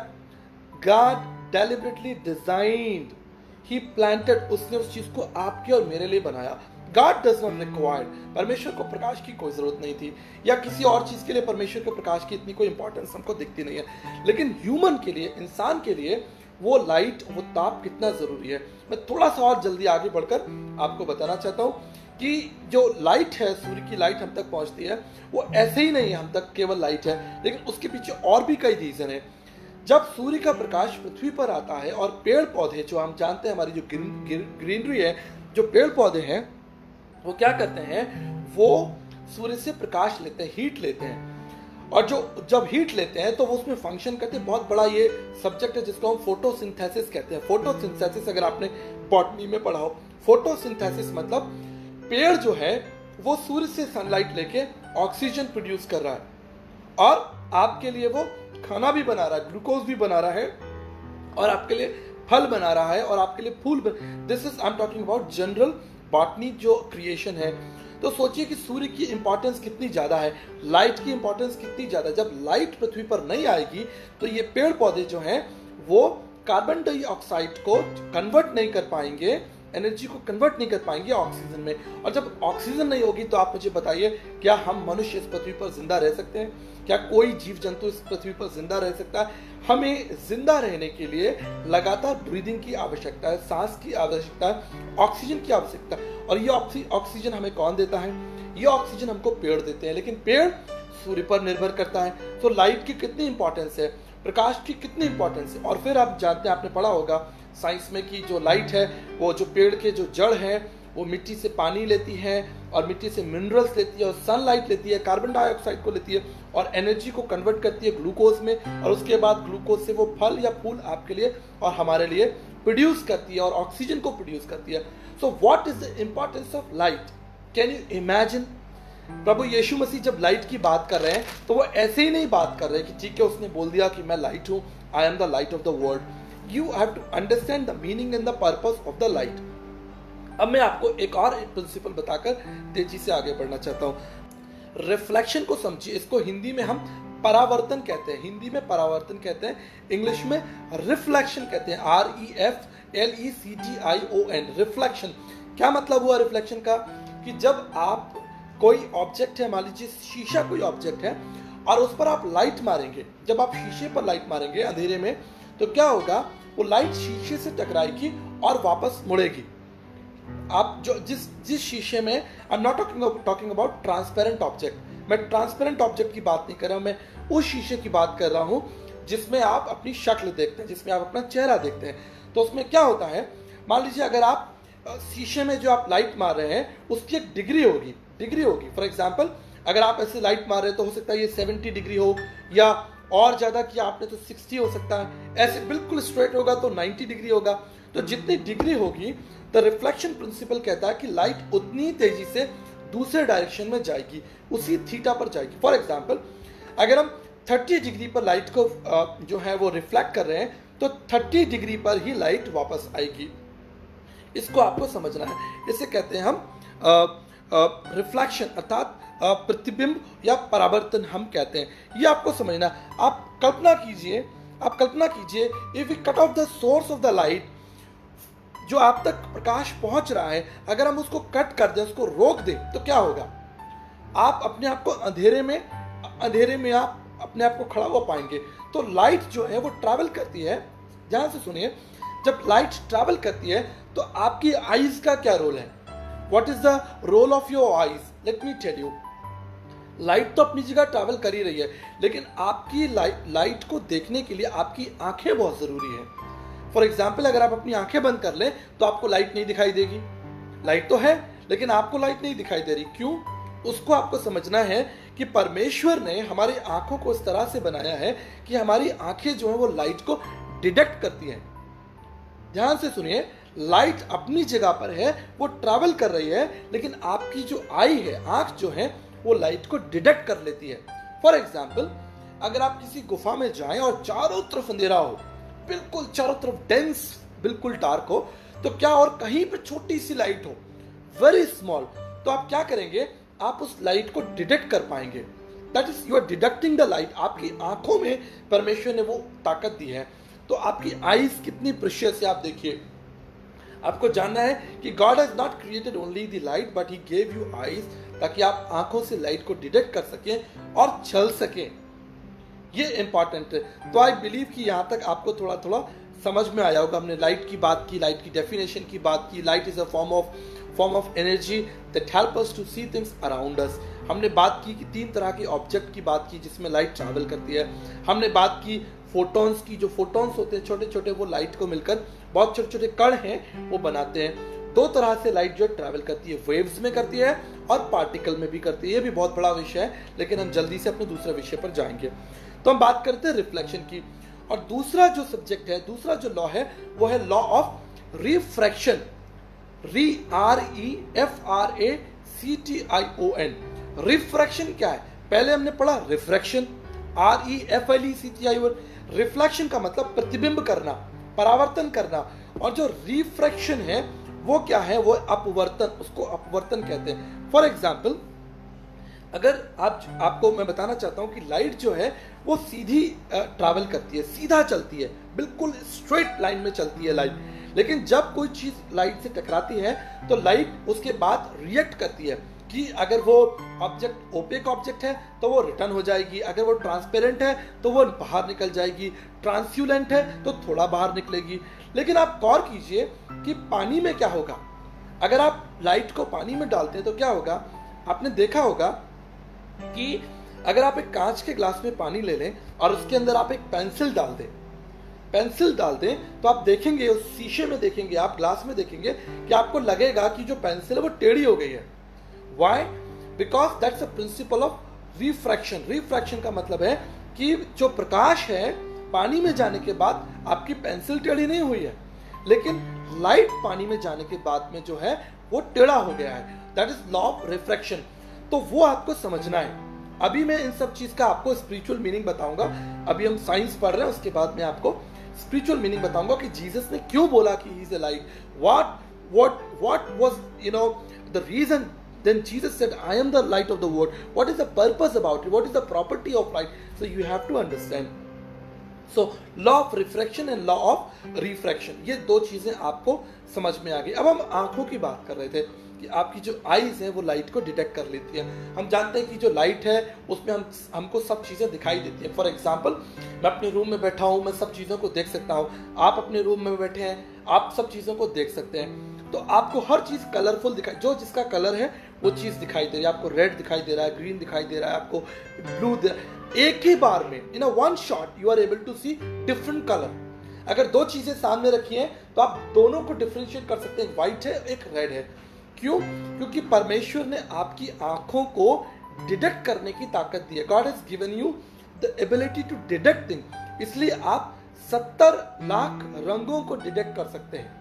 God deliberately designed, he planted, उसने उस चीज को आपके और मेरे लिए बनाया। God does not require, परमेश्वर को प्रकाश की कोई जरूरत नहीं थी, या किसी और चीज के लिए परमेश्वर के प्रकाश की इतनी कोई इंपॉर्टेंस हमको दिखती नहीं है। लेकिन ह्यूमन के लिए, इंसान के लिए वो लाइट, वो ताप कितना जरूरी है। मैं थोड़ा सा और जल्दी आगे बढ़कर आपको बताना चाहता हूँ कि जो लाइट है, सूर्य की लाइट हम तक पहुंचती है, वो ऐसे ही नहीं हम तक केवल लाइट है, लेकिन उसके पीछे और भी कई रीजन है। जब सूर्य का प्रकाश पृथ्वी पर आता है और पेड़ पौधे, जो हम जानते हैं हमारी जो ग्रीनरी है, जो पेड़ पौधे हैं वो क्या करते हैं, वो सूर्य से प्रकाश लेते हैं, हीट लेते हैं। और जब हीट लेते हैं तो वो उसमें फंक्शन करते हैं। बहुत बड़ा ये सब्जेक्ट है जिसको हम फोटोसिंथेसिस कहते हैं। फोटोसिंथेसिस अगर आपने बॉटनी में पढ़ा हो, फोटोसिंथेसिस मतलब पेड़ जो है वो सूर्य से सनलाइट लेके ऑक्सीजन प्रोड्यूस कर रहा है और आपके लिए वो खाना भी बना रहा है, ग्लूकोज भी बना रहा है, और आपके लिए फल बना रहा है, और आपके लिए फूल। This is I am talking about general botany जो क्रिएशन है। तो सोचिए कि सूर्य की इंपॉर्टेंस कितनी ज्यादा है, लाइट की इंपॉर्टेंस कितनी ज्यादा है। जब लाइट पृथ्वी पर नहीं आएगी तो ये पेड़ पौधे जो हैं वो कार्बन डाइऑक्साइड को कन्वर्ट नहीं कर पाएंगे, एनर्जी को कन्वर्ट नहीं कर पाएंगे ऑक्सीजन में। और जब ऑक्सीजन नहीं होगी तो आप मुझे बताइए, क्या हम मनुष्य इस पृथ्वी पर जिंदा रह सकते हैं? क्या कोई जीव जंतु इस पृथ्वी पर जिंदा रह सकता है? हमें जिंदा रहने के लिए लगातार ब्रीदिंग की आवश्यकता है, सांस की आवश्यकता है, ऑक्सीजन की आवश्यकता है। और ये ऑक्सीजन हमें कौन देता है? ये ऑक्सीजन हमको पेड़ देते हैं, लेकिन पेड़ सूर्य पर निर्भर करता है। तो लाइट की कितनी इंपॉर्टेंस है, प्रकाश की कितनी इंपॉर्टेंस है। और फिर आप जानते हैं, आपने पढ़ा होगा साइंस में कि जो लाइट है वो जो पेड़ के जो जड़ है वो मिट्टी से पानी लेती है और मिट्टी से मिनरल्स लेती है और सनलाइट लेती है, कार्बन डाइऑक्साइड को लेती है और एनर्जी को कन्वर्ट करती है ग्लूकोज में, और उसके बाद ग्लूकोज से वो फल या फूल आपके लिए और हमारे लिए प्रोड्यूस करती है और ऑक्सीजन को प्रोड्यूस करती है। So what is the importance of light? Can you imagine? प्रभु यीशु मसीह जब लाइट की बात कर रहे हैं तो वो ऐसे ही नहीं बात कर रहे हैं कि ठीक है उसने बोल दिया कि मैं लाइट हूं, I am the light of the world. You have to understand the meaning and the purpose of the light. अब मैं आपको एक और प्रिंसिपल बताकर तेजी से आगे बढ़ना चाहता हूं। रिफ्लेक्शन को समझिए, इसको हिंदी में हम परावर्तन कहते हैं, हिंदी में परावर्तन कहते हैं, इंग्लिश में रिफ्लेक्शन कहते हैं, REFLECTION, रिफ्लेक्शन। क्या मतलब हुआ रिफ्लेक्शन का? कि जब आप कोई ऑब्जेक्ट है, मान लीजिए शीशा कोई ऑब्जेक्ट है, और उस पर आप लाइट मारेंगे, जब आप शीशे पर लाइट मारेंगे अंधेरे में, तो क्या होगा, वो लाइट शीशे से टकराएगी और वापस मुड़ेगी। आप जो जिस शीशे में, I am not talking about transparent object, मैं ट्रांसपेरेंट ऑब्जेक्ट की बात नहीं कर रहा हूं, मैं उस शीशे की बात कर रहा हूं जिसमें आप अपनी शक्ल देखते हैं, जिसमें आप अपना चेहरा देखते हैं। तो उसमें क्या होता है, मान लीजिए अगर आप शीशे में जो आप लाइट मार रहे हैं उसकी एक डिग्री होगी। फॉर एग्जाम्पल, अगर आप ऐसे लाइट मार रहे हैं तो हो सकता है ये 70 डिग्री हो, या और ज्यादा किया आपने तो 60 हो सकता है, ऐसे बिल्कुल स्ट्रेट होगा तो 90 डिग्री होगा। तो जितनी डिग्री होगी, द रिफ्लेक्शन प्रिंसिपल कहता है कि लाइट उतनी तेजी से दूसरे डायरेक्शन में जाएगी, उसी थीटा पर जाएगी। फॉर एग्जाम्पल, अगर हम 30 डिग्री पर लाइट को जो है वो रिफ्लेक्ट कर रहे हैं तो 30 डिग्री पर ही लाइट वापस आएगी। इसको आपको समझना है। इसे कहते हैं हम रिफ्लेक्शन, अर्थात प्रतिबिंब या परावर्तन हम कहते हैं। ये आपको समझना। आप कल्पना कीजिए, if we cut off the source of the light, जो आप तक प्रकाश पहुंच रहा है, अगर हम उसको कट कर दें, उसको रोक दें, तो क्या होगा? आप अपने आप को अंधेरे में आप अपने आप को खड़ा हुआ पाएंगे। तो लाइट जो है वो ट्रैवल करती है, ध्यान से सुनिए, जब लाइट ट्रैवल करती है तो आपकी आईज का क्या रोल है? What is the role of your eyes? Let me tell you, light तो अपनी जगह ट्रैवल कर ही रही है, लेकिन आपकी लाइट को देखने के लिए आपकी आंखें बहुत जरूरी है। फॉर एग्जाम्पल, अगर आप अपनी आंखें बंद कर लें तो आपको लाइट नहीं दिखाई देगी। लाइट तो है लेकिन आपको लाइट नहीं दिखाई दे रही। क्यों? उसको आपको समझना है कि परमेश्वर ने हमारी आंखों को इस तरह से बनाया है कि हमारी आंखें जो है वो लाइट को डिटेक्ट करती हैं। ध्यान से सुनिए, लाइट अपनी जगह पर है, वो ट्रैवल कर रही है, लेकिन आपकी जो आई है, आंख जो है, वो लाइट को डिटेक्ट कर लेती है। फॉर एग्जाम्पल, अगर आप किसी गुफा में जाएं और चारों तरफ अंधेरा हो, बिल्कुल चारों तरफ डेंस, बिल्कुल डार्क हो, तो क्या और कहीं पे छोटी सी लाइट हो, वेरी स्मॉल, तो आप क्या करेंगे? आप उस लाइट को डिटेक्ट कर पाएंगे। That is you are detecting the light. आपकी आंखों में परमेश्वर ने वो ताकत दी है। तो आपकी आईज कितनी प्रेशियस है, आप देखिए। आपको जानना है कि God has not created only the light but he gave you eyes, ताकि आप आंखों से लाइट को डिटेक्ट कर सकें और चल सकें। ये इंपॉर्टेंट है। तो आई बिलीव कि यहां तक आपको थोड़ा थोड़ा समझ में आया होगा। हमने लाइट की बात की, लाइट की डेफिनेशन की बात की। Light is a form of energy that help us to see things around us. हमने बात की कि 3 तरह के ऑब्जेक्ट की बात की जिसमें लाइट ट्रैवल करती है। हमने बात की फोटॉन्स की। जो फोटॉन्स होते हैं छोटे छोटे, वो लाइट को मिलकर बहुत छोटे छोटे कण हैं वो बनाते हैं। 2 तरह से लाइट जो ट्रैवल करती है, वेव्स में करती है और पार्टिकल में भी करती है। ये भी बहुत बड़ा विषय है, लेकिन हम जल्दी से अपने दूसरे विषय पर जाएंगे। तो हम बात करते हैं रिफ्लेक्शन की। और दूसरा जो सब्जेक्ट है, दूसरा जो लॉ है, वो है law of refraction. REFRACTION। Refraction क्या है? पहले हमने पढ़ा रिफ्रैक्शन, REFLECTION। रिफ्लेक्शन का मतलब प्रतिबिंब करना, परावर्तन करना। और जो रिफ्रैक्शन है वो क्या है? वो अपवर्तन, उसको अपवर्तन कहते हैं। फॉर एग्जाम्पल, अगर आपको मैं बताना चाहता हूं कि लाइट जो है वो सीधी ट्रैवल करती है, सीधा चलती है, बिल्कुल स्ट्रेट लाइन में चलती है लाइट। लेकिन जब कोई चीज लाइट से टकराती है तो लाइट उसके बाद रिएक्ट करती है कि अगर वो ऑब्जेक्ट ओपेक ऑब्जेक्ट है तो वो रिटर्न हो जाएगी, अगर वो ट्रांसपेरेंट है तो वो बाहर निकल जाएगी, ट्रांसल्यूलेंट है तो थोड़ा बाहर निकलेगी। लेकिन आप गौर कीजिए कि पानी में क्या होगा। अगर आप लाइट को पानी में डालते हैं तो क्या होगा? आपने देखा होगा कि अगर आप एक कांच के ग्लास में पानी ले लें और उसके अंदर आप एक पेंसिल डाल दें तो आप देखेंगे, उस शीशे में देखेंगे, आप ग्लास में देखेंगे कि आपको लगेगा कि जो पेंसिल है वो टेढ़ी हो गई है। Why? Because that's a principle of refraction. Refraction का मतलब है कि जो प्रकाश है पानी में जाने के बाद आपकी पेंसिल टेढ़ी नहीं हुई है, लेकिन लाइट पानी में जाने के बाद में जो है वो टेढ़ा हो गया है। That is law of refraction. तो वो आपको समझना है। अभी मैं इन सब चीज का आपको स्पिरिचुअल मीनिंग बताऊंगा। अभी हम साइंस पढ़ रहे हैं, उसके बाद मैं आपको स्पिरिचुअल मीनिंग बताऊंगा कि जीसस ने क्यों बोला कि he is a light. what was the reason then Jesus said I am the light of the world. What is the purpose about it? What is the property of light? So you have to understand. So law of refraction and law of refraction, ये 2 चीजें आपको समझ में आ गई। अब हम आंखों की बात कर रहे थे कि आपकी जो आईज है वो लाइट को डिटेक्ट कर लेती है। हम जानते हैं कि जो लाइट है उसमें हमको सब चीजें दिखाई देती है। फॉर एग्जाम्पल, मैं अपने रूम में बैठा हूँ, मैं सब चीजों को देख सकता हूँ। आप अपने रूम में बैठे हैं, आप सब चीजों को देख सकते हैं। तो आपको हर चीज कलरफुल दिखाई, जो जिसका कलर है वो चीज दिखाई दे रही है। आपको रेड दिखाई दे रहा है, ग्रीन दिखाई दे रहा है, आपको ब्लू। एक ही बार में in one shot you are able to see different colour. अगर 2 चीजें सामने रखी हैं तो आप दोनों को डिफरेंशिएट कर सकते हैं, व्हाइट है एक रेड है। क्यों? क्योंकि परमेश्वर ने आपकी आंखों को डिटेक्ट करने की ताकत दी है। God has given you the ability to detect thing. इसलिए आप 70 लाख रंगों को डिटेक्ट कर सकते हैं।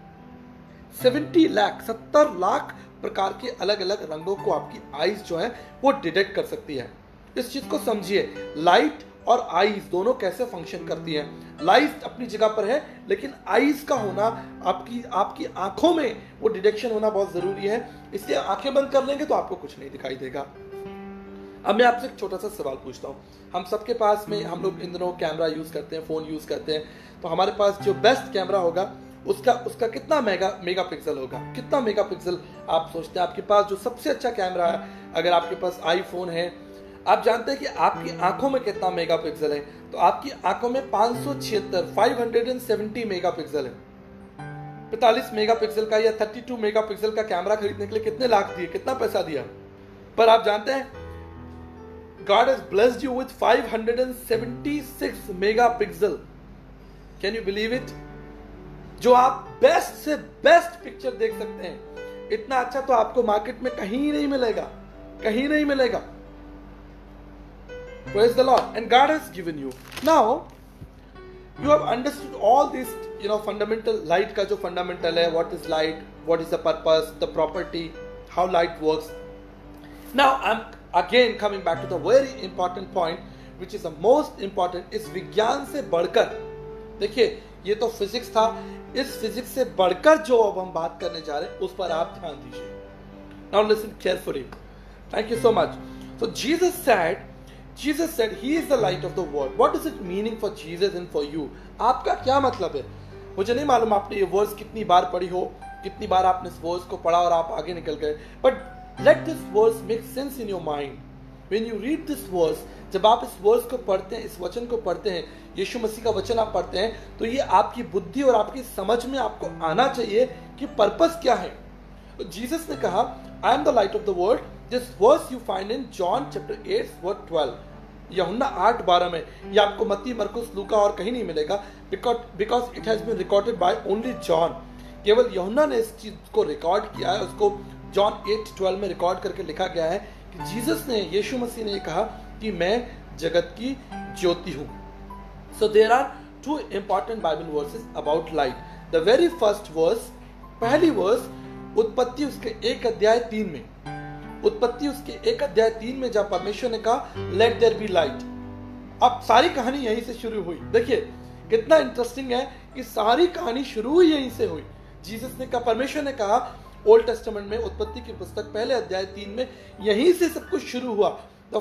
70 लाख प्रकार के अलग अलग रंगों को आपकी आईज जो है वो डिटेक्ट कर सकती है। इस चीज को समझिए, लाइट और आईज दोनों कैसे फंक्शन करती हैं। लाइट अपनी जगह पर है, लेकिन आईज का होना, आपकी आंखों में वो डिटेक्शन होना बहुत जरूरी है। इसलिए आंखें बंद कर लेंगे तो आपको कुछ नहीं दिखाई देगा। अब मैं आपसे एक छोटा सा सवाल पूछता हूँ। हम सबके पास में, हम लोग इन दिनों कैमरा यूज करते हैं, फोन यूज करते हैं, तो हमारे पास जो बेस्ट कैमरा होगा उसका कितना मेगा पिक्सल होगा? कितना मेगा पिक्सल आप सोचते हैं? आपके पास जो सबसे अच्छा कैमरा है, अगर आपके पास आईफोन है, आप जानते हैं कि आपकी आंखों में कितना मेगा पिक्सल है? तो आपकी आंखों में 570 मेगा पिक्सल है। 45 मेगापिक्सल का या 32 मेगापिक्सल का कैमरा खरीदने के लिए कितने लाख दिए, कितना पैसा दिया। पर आप जानते हैं God has blessed you with 576 megapixel. Can you believe it? जो आप बेस्ट से बेस्ट पिक्चर देख सकते हैं। इतना अच्छा तो आपको मार्केट में कहीं नहीं मिलेगा, कहीं नहीं मिलेगा। Praise the Lord. And God has given you. Now, you have understood all these, fundamental light का जो fundamental है, what is light, what is the purpose, the property, how light works. Now, I'm again coming back to the very important point, which is the most important, is विज्ञान से बढ़कर, देखिए ये तो physics था, इस फिजिक्स से बढ़कर जो अब हम बात करने जा रहे हैं उस पर आप ध्यान दीजिए। Now listen carefully. Thank you so much. So Jesus said he is the light of the world. What is it meaning for Jesus and for you? आपका क्या मतलब है? मुझे नहीं मालूम आपने ये वर्ड्स कितनी बार पढ़ी हो, कितनी बार आपने इस वर्ड्स को पढ़ा और आप आगे निकल गए। But let this words make sense in your mind. When you read this verse, जब आप इस वर्ड्स को पढ़ते हैं, इस वचन को पढ़ते हैं, यीशु मसीह का वचन आप पढ़ते हैं, तो ये आपकी बुद्धि और आपकी समझ में आपको आना चाहिए कि पर्पस क्या है। जीसस ने कहा, I am the light of the world. This verse you find in John chapter 8 verse 12. यूहन्ना 8:12 में, ये आपको मत्ती, मरकुस, लूका और कहीं नहीं मिलेगा, because it has been recorded by only John. केवल यूहन्ना ने इस चीज को रिकॉर्ड किया है, उसको जॉन 8:12 में रिकॉर्ड करके लिखा गया है कि जीसस ने, यीशु मसीह ने कहा कि मैं जगत की ज्योति हूं। So there are two important Bible verses about light. The very first verse, पहली वर्स उत्पत्ति उसके 1:3 में, उत्पत्ति उसके 1:3 में जब परमेश्वर ने कहा लेट देयर बी लाइट। अब सारी कहानी यहीं से शुरू हुई। देखिए कितना इंटरेस्टिंग है कि सारी कहानी शुरू हुई यहीं से हुई। जीसस ने कहा, परमेश्वर ने कहा ओल्ड टेस्टामेंट में, उत्पत्ति की पुस्तक पहले अध्याय 3 में, यहीं से सब कुछ शुरू हुआ। The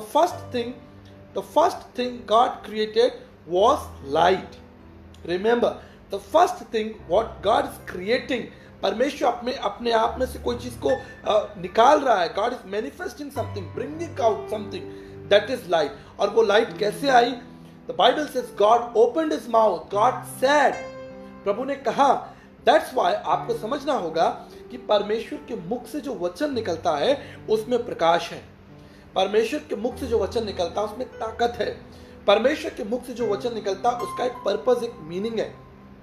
first thing God created was light. Remember, the first thing what God is creating, परमेश्वर अपने आप में से कोई चीज को निकाल रहा है। God is manifesting something, bringing out something, that is light. और वो लाइट कैसे आई? The Bible says God opened his mouth, God said, प्रभु ने कहा। दैट्स व्हाई आपको समझना होगा कि परमेश्वर के मुख से जो वचन निकलता है उसमें प्रकाश है। परमेश्वर के मुख से जो वचन निकलता है उसमें ताकत है। परमेश्वर के मुख से जो वचन निकलता है उसका एक पर्पस, एक मीनिंग है।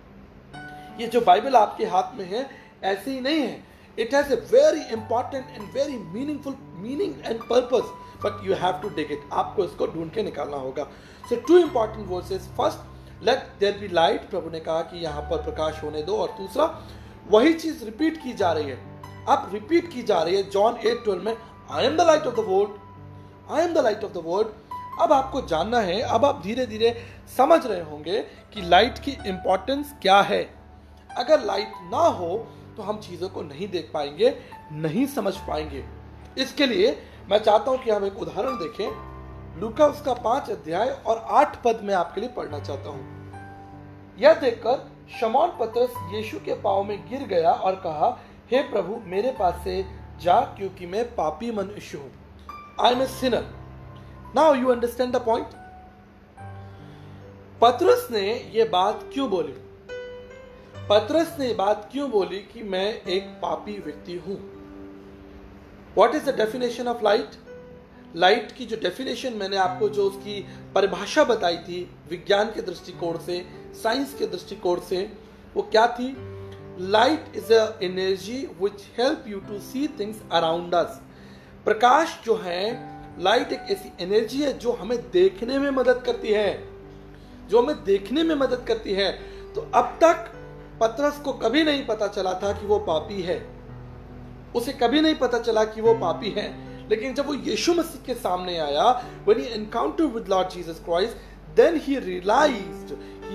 ये जो बाइबल आपके हाथ में है ऐसे ही नहीं है। It has a very important and very meaningful meaning and purpose, but you have to dig it. आपको इसको ढूंढ के निकालना होगा। So two important verses, first let there be light, प्रभु ने कहा कि यहाँ पर प्रकाश होने दो। और दूसरा, वही चीज रिपीट की जा रही है, अब रिपीट की जा रही है जॉन 8:12 में, I am the light of the world, I am the light of the world. अब आपको जानना है, अब आप धीरे धीरे समझ रहे होंगे कि लाइट की इंपॉर्टेंस क्या है। अगर लाइट ना हो तो हम चीजों को नहीं देख पाएंगे, नहीं समझ पाएंगे। इसके लिए मैं चाहता हूं कि हम एक उदाहरण देखें। लूका उसका 5 अध्याय और 8 पद में आपके लिए पढ़ना चाहता हूं। यह देखकर शमौन पतरस यीशु के पांव में गिर गया और कहा, हे प्रभु, मेरे पास से जा, क्योंकि मैं पापी मनुष्य हूं। I am a sinner. Now you understand the point. पतरस ने यह बात क्यों बोली? पतरस ने बात क्यों बोली कि मैं एक पापी व्यक्ति हूं? What is the definition of light? Light की जो डेफिनेशन मैंने आपको जो उसकी परिभाषा बताई थी विज्ञान के दृष्टिकोण से, साइंस के दृष्टिकोण से, वो क्या थी? Light is a energy which help you to see things around us. प्रकाश जो है, लाइट एक ऐसी एनर्जी है जो हमें देखने में मदद करती है, जो हमें देखने में मदद करती है। तो अब तक पतरस को कभी नहीं पता चला था कि वो पापी है, उसे कभी नहीं पता चला कि वो पापी है। लेकिन जब वो यीशु मसीह के सामने आया, when he encountered with Lord Jesus Christ, then he realized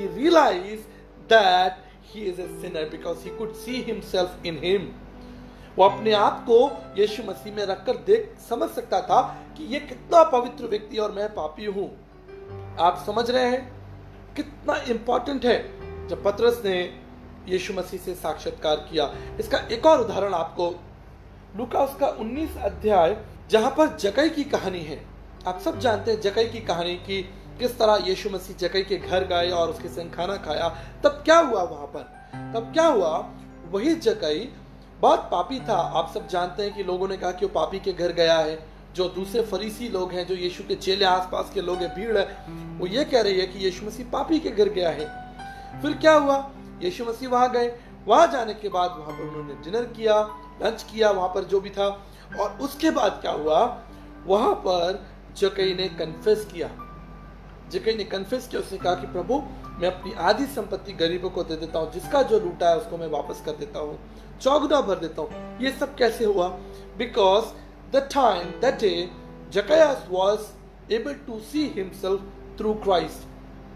that he is a sinner because he could see himself in him. वो अपने आप को यीशु मसीह में रखकर समझ सकता था कि ये कितना पवित्र व्यक्ति और मैं पापी हूं। आप समझ रहे हैं कितना इंपॉर्टेंट है? जब पतरस ने यीशु मसीह से साक्षात्कार किया। इसका एक और उदाहरण आपको लूका उसका 19 अध्याय, जहां पर जक्कई की कहानी है। आप सब जानते हैं जक्कई की कहानी की, किस तरह यीशु मसीह जक्कई के घर गए और उसके संग खाना खाया। तब क्या हुआ वहां पर? तब क्या हुआ? वही जक्कई बहुत पापी था। आप सब जानते हैं कि लोगों ने कहा कि वो पापी के घर गया है। जो दूसरे फरीसी लोग हैं, जो यीशु के चेले, आसपास के लोग हैं, भीड़ है, वो ये कह रही है कि यीशु मसीह पापी के घर गया है। फिर क्या हुआ, यीशु मसीह वहां गए। वहां जाने के बाद वहां पर उन्होंने डिनर किया, लंच किया, वहां पर जो भी था। और उसके बाद क्या हुआ, वहां पर जक्कई ने कन्फेस किया। जक्कई ने कन्फेस किया, उसने कहा कि प्रभु मैं अपनी आधी संपत्ति गरीबों को दे देता हूँ, जिसका जो लूटा है उसको मैं वापस कर देता हूँ, चौगुना भर देता हूँ। ये सब कैसे हुआ? Because the time that day Zacchaeus was able to see himself through Christ.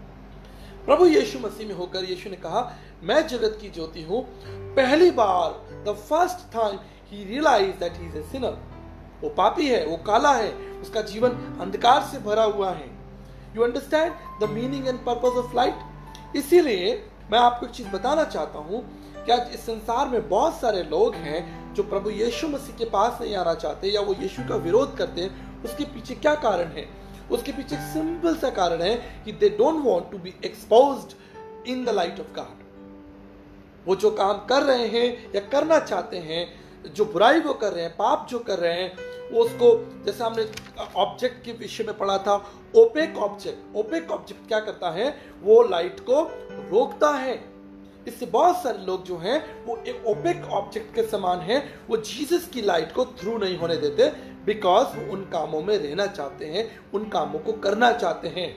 प्रभु यीशु मसीह में होकर यीशु ने कहा मैं जगत की ज्योति हूँ। पहली बार the first time he realized that he is a sinner. वो पापी है, वो काला है, उसका जीवन अंधकार से भरा हुआ है। You understand the meaning and purpose of light? इसीलिए मैं आपको एक चीज बताना चाहता हूँ कि आज इस संसार में बहुत सारे लोग हैं जो प्रभु यीशु मसीह के पास नहीं आना चाहते या वो यीशु का विरोध करते हैं। उसके पीछे क्या कारण है? उसके पीछे एक सिंपल सा कारण है कि they don't want to be exposed in the light of God. वो जो काम कर रहे हैं या करना चाहते हैं, जो बुराई वो कर रहे हैं, पाप जो कर रहे हैं, वो उसको, जैसे हमने ऑब्जेक्ट के विषय में पढ़ा था, ओपेक ऑब्जेक्ट। ओपेक ऑब्जेक्ट क्या करता है? वो लाइट को रोकता है। इससे बहुत सारे लोग जो हैं वो एक ओपेक ऑब्जेक्ट के समान हैं। वो जीसस की लाइट को थ्रू नहीं होने देते, बिकॉज वो उन कामों में रहना चाहते हैं, उन कामों को करना चाहते हैं।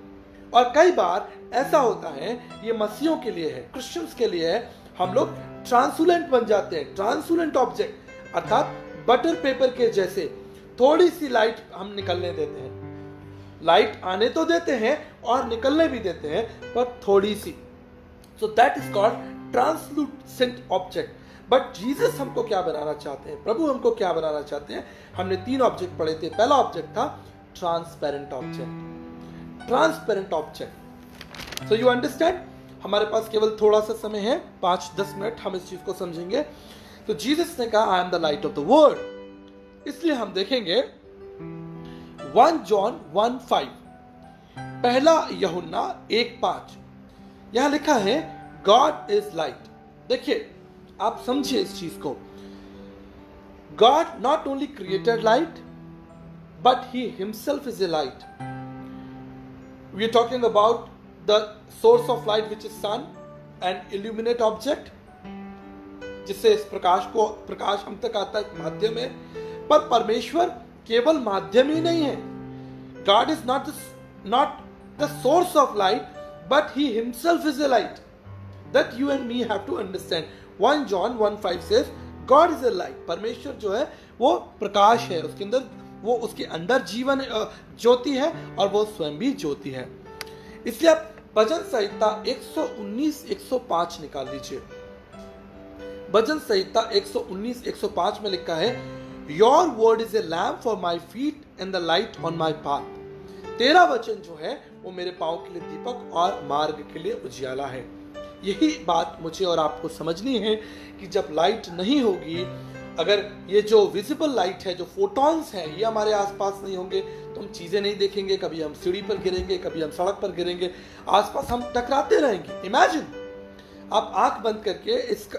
और कई बार ऐसा होता है, ये मसीहों के लिए है, क्रिश्चियंस के लिए है, हम लोग ट्रांसुलेंट बन जाते हैं। ट्रांसुलेंट ऑब्जेक्ट अर्थात बटर पेपर के जैसे थोड़ी सी लाइट हम निकलने देते हैं। लाइट आने तो देते हैं और निकलने भी देते हैं, पर थोड़ी सी। So that is called translucent object. But Jesus हमको क्या बनाना चाहते हैं? प्रभु हमको क्या बनाना चाहते हैं? हमने 3 ऑब्जेक्ट पढ़े थे। पहला ऑब्जेक्ट था transparent object. Transparent object. So you understand? हमारे पास केवल थोड़ा सा समय है, 5-10 मिनट, हम इस चीज को समझेंगे। तो जीसस ने कहा I am the light of the world. इसलिए हम देखेंगे 1 जॉन 1:5, पहला यूहन्ना 1:5। यहां लिखा है गॉड इज लाइट। देखिए, आप समझिए इस चीज को। God not only created light, but he himself is a light. We are talking about the source of light which is sun, an illuminate object, जिससे इस प्रकाश हम तक आता है, माध्यम है। पर परमेश्वर केवल माध्यम ही नहीं है। God is not the source of light, but he himself is a light. That you and me have to understand. 1 John 1:5 says God is a light. परमेश्वर जो है वो प्रकाश है, उसके अंदर, वो उसके अंदर जीवन ज्योति है और वो स्वयं भी ज्योति है। इसलिए आप भजन संहिता 119-105 निकाल लीजिए। भजन संहिता 119-105 में लिखा है Your word is a lamp for my feet and the light on my path. तेरा वचन जो है वो मेरे पांव के लिए दीपक और मार्ग के लिए उजियाला है। यही बात मुझे और आपको समझनी है कि जब लाइट नहीं होगी, अगर ये जो विजिबल लाइट है, जो फोटॉन्स हैं, ये हमारे आसपास नहीं होंगे तो हम चीजें नहीं देखेंगे। कभी हम सीढ़ी पर गिरेंगे, कभी हम सड़क पर गिरेंगे, आसपास हम टकराते रहेंगे। इमेजिन, आप आंख बंद करके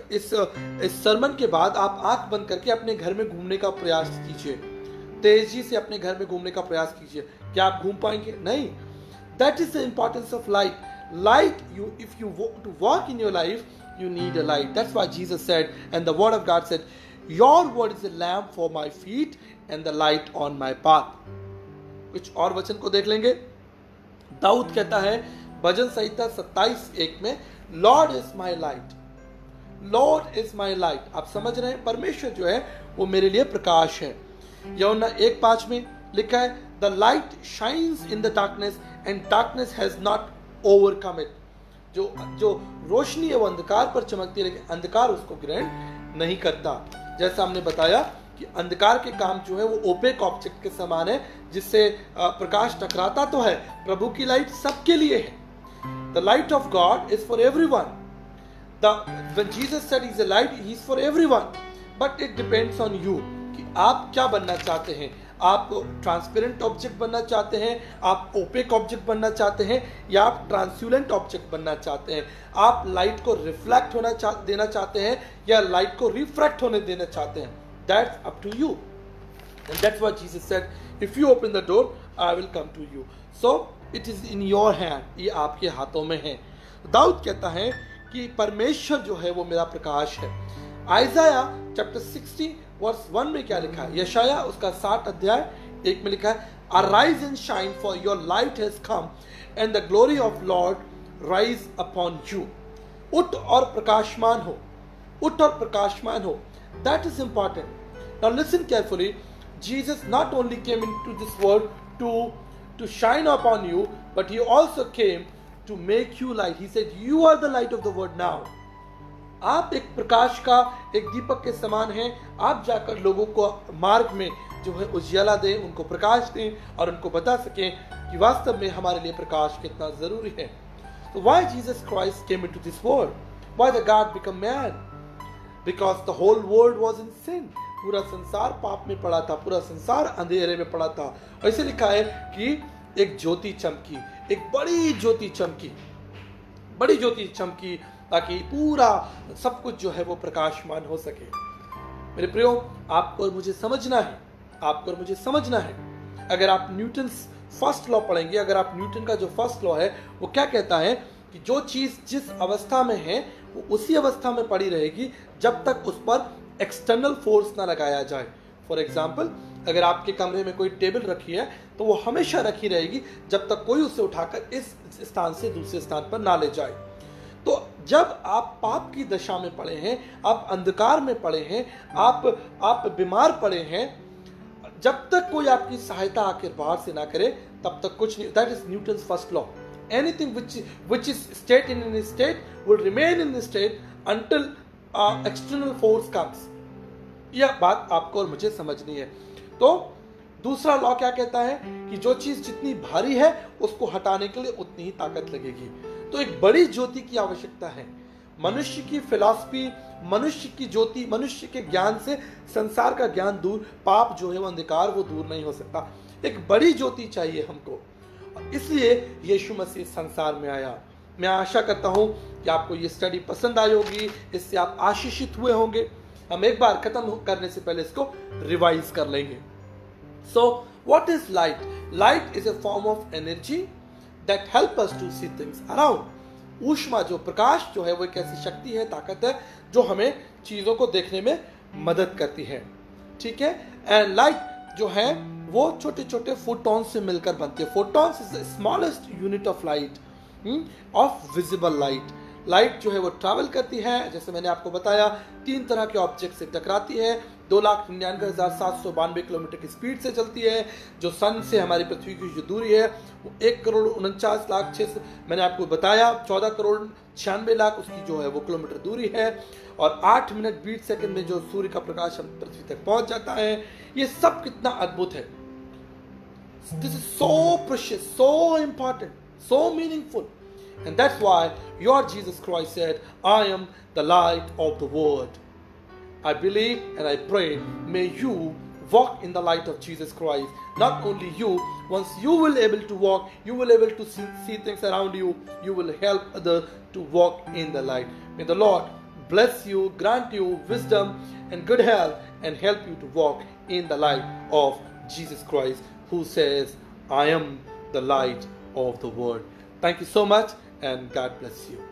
इस सरमन के बाद आप आंख बंद करके अपने घर में घूमने का प्रयास कीजिए। तेजी से अपने घर में घूमने का प्रयास कीजिए। क्या आप घूम पाएंगे? नहीं। That is the importance of light. Light, if you want to walk in your life, you need a light. That's why Jesus said, and the word of God said, your word is a lamp for my feet and the light on my path. कुछ और वचन को देख लेंगे। दाऊद कहता है भजन संहिता 27:1 में, Lord is my light. Lord is my light. आप समझ रहे हैं, परमेश्वर जो है वो मेरे लिए प्रकाश है। यूहन्ना 1:5 में लिखा है The light shines in the darkness and darkness has not overcome it. जो रोशनी है वो अंधकार पर चमकती है, लेकिन अंधकार उसको ग्रहण नहीं करता। जैसा हमने बताया कि अंधकार के काम जो है वो ओपेक ऑब्जेक्ट के समान है, जिससे प्रकाश टकराता तो है। प्रभु की लाइट सबके लिए है। The light of God is for everyone. When Jesus said he's a light, he's for everyone. But it depends on you कि आप क्या बनना चाहते हैं। आप ट्रांसपेरेंट ऑब्जेक्ट बनना चाहते हैं, आप ओपेक ऑब्जेक्ट बनना चाहते हैं, या आप ट्रांसल्यूलेंट ऑब्जेक्ट बनना चाहते हैं? आप लाइट को रिफ्लेक्ट देना चाहते हैं या लाइट को रिफ्रैक्ट होने देना चाहते हैं? That's up to you. And that's what Jesus said, if you open the door, I will come to you. So it is in your hand. ये आपके हाथों में है. दाऊद कहता है कि परमेश्वर जो है वो मेरा प्रकाश है. आइज़ाया चैप्टर 60 वर्स 1 में क्या लिखा है? यशाया उसका 60 अध्याय 1 में लिखा है, Arise and shine, for your light has come, and the glory of Lord rise upon you. उठ और प्रकाशमान हो. उठ और प्रकाशमान हो. That is important. Now listen carefully. Jesus not only came into this world to shine upon you, but he also came to make you light. He said, you are the light of the world now. आप एक प्रकाश का, एक दीपक के समान हैं. आप जाकर लोगों को मार्ग में जो है उजियाला दें, उनको प्रकाश दें और उनको बता सकें कि वास्तव में हमारे लिए प्रकाश कितना जरूरी है. So why Jesus Christ came into this world? Why the God became man? Because the whole world was in sin. पूरा संसार पाप में पड़ा था, पूरा संसार अंधेरे में पड़ा था. ऐसे लिखा है कि एक ज्योति चमकी, एक बड़ी ज्योति चमकी, बड़ी ज्योति चमकी, ताकि पूरा सब कुछ जो है वो प्रकाशमान हो सके. मेरे प्रियो, आपको और मुझे समझना है, आपको और मुझे समझना है. अगर आप न्यूटन फर्स्ट लॉ पढ़ेंगे, अगर आप न्यूटन का जो फर्स्ट लॉ है वो क्या कहता है कि जो चीज जिस अवस्था में है वो उसी अवस्था में पड़ी रहेगी जब तक उस पर एक्सटर्नल फोर्स ना लगाया जाए. फॉर एग्जाम्पल, अगर आपके कमरे में कोई टेबल रखी है तो वो हमेशा रखी रहेगी जब तक कोई उसे उठाकर इस स्थान से दूसरे स्थान पर ना ले जाए. तो जब आप पाप की दशा में पड़े हैं, आप अंधकार में पड़े हैं, आप बीमार पड़े हैं, जब तक कोई आपकी सहायता आकर बाहर से ना करे तब तक कुछ नहीं. That is Newton's first law. Anything which is state in a state will remain in the state until external force comes. यह बात आपको और मुझे समझनी है. तो दूसरा लॉ क्या कहता है कि जो चीज जितनी भारी है उसको हटाने के लिए उतनी ही ताकत लगेगी. तो एक बड़ी ज्योति की आवश्यकता है. मनुष्य की फिलॉसफी, मनुष्य की ज्योति, मनुष्य के ज्ञान से संसार का ज्ञान दूर, पाप जो है वो अंधकार वो दूर नहीं हो सकता. एक बड़ी ज्योति चाहिए हमको. इसलिए यीशु मसीह संसार में आया. मैं आशा करता हूं कि आपको ये स्टडी पसंद आई होगी, इससे आप आशीषित हुए होंगे. हम एक बार खत्म करने से पहले इसको रिवाइज कर लेंगे. So what is light? Light is a form of energy that help us to see things around. ऊष्मा, जो प्रकाश जो है वो एक ऐसी शक्ति है, ताकत है जो हमें चीजों को देखने में मदद करती है. ठीक है. एंड लाइट जो है वो छोटे छोटे फोटॉन्स से मिलकर बनती है. Photons is the smallest unit of light, of visible light. Light जो है वो ट्रैवल करती है, जैसे मैंने आपको बताया, 3 तरह के ऑब्जेक्ट से टकराती है. 2,99,792 किलोमीटर की स्पीड से चलती है. जो सन से हमारी पृथ्वी की जो दूरी है वो 1,49,06,000, मैंने आपको बताया 14,96,00,000 उसकी जो है वो किलोमीटर दूरी है. और 8 मिनट 20 सेकंड में जो सूर्य का प्रकाश हम पृथ्वी तक पहुंच जाता है. ये सब कितना अद्भुत है. This is so precious, so important, so meaningful. And that's why your Jesus Christ said, I am the light of the world. I believe and I pray, may you walk in the light of Jesus Christ. Not only you, once you will able to walk, you will able to see things around you, you will help others to walk in the light. May the Lord bless you, grant you wisdom and good health, and help you to walk in the light of Jesus Christ, who says, I am the light of the world. Thank you so much, and God bless you.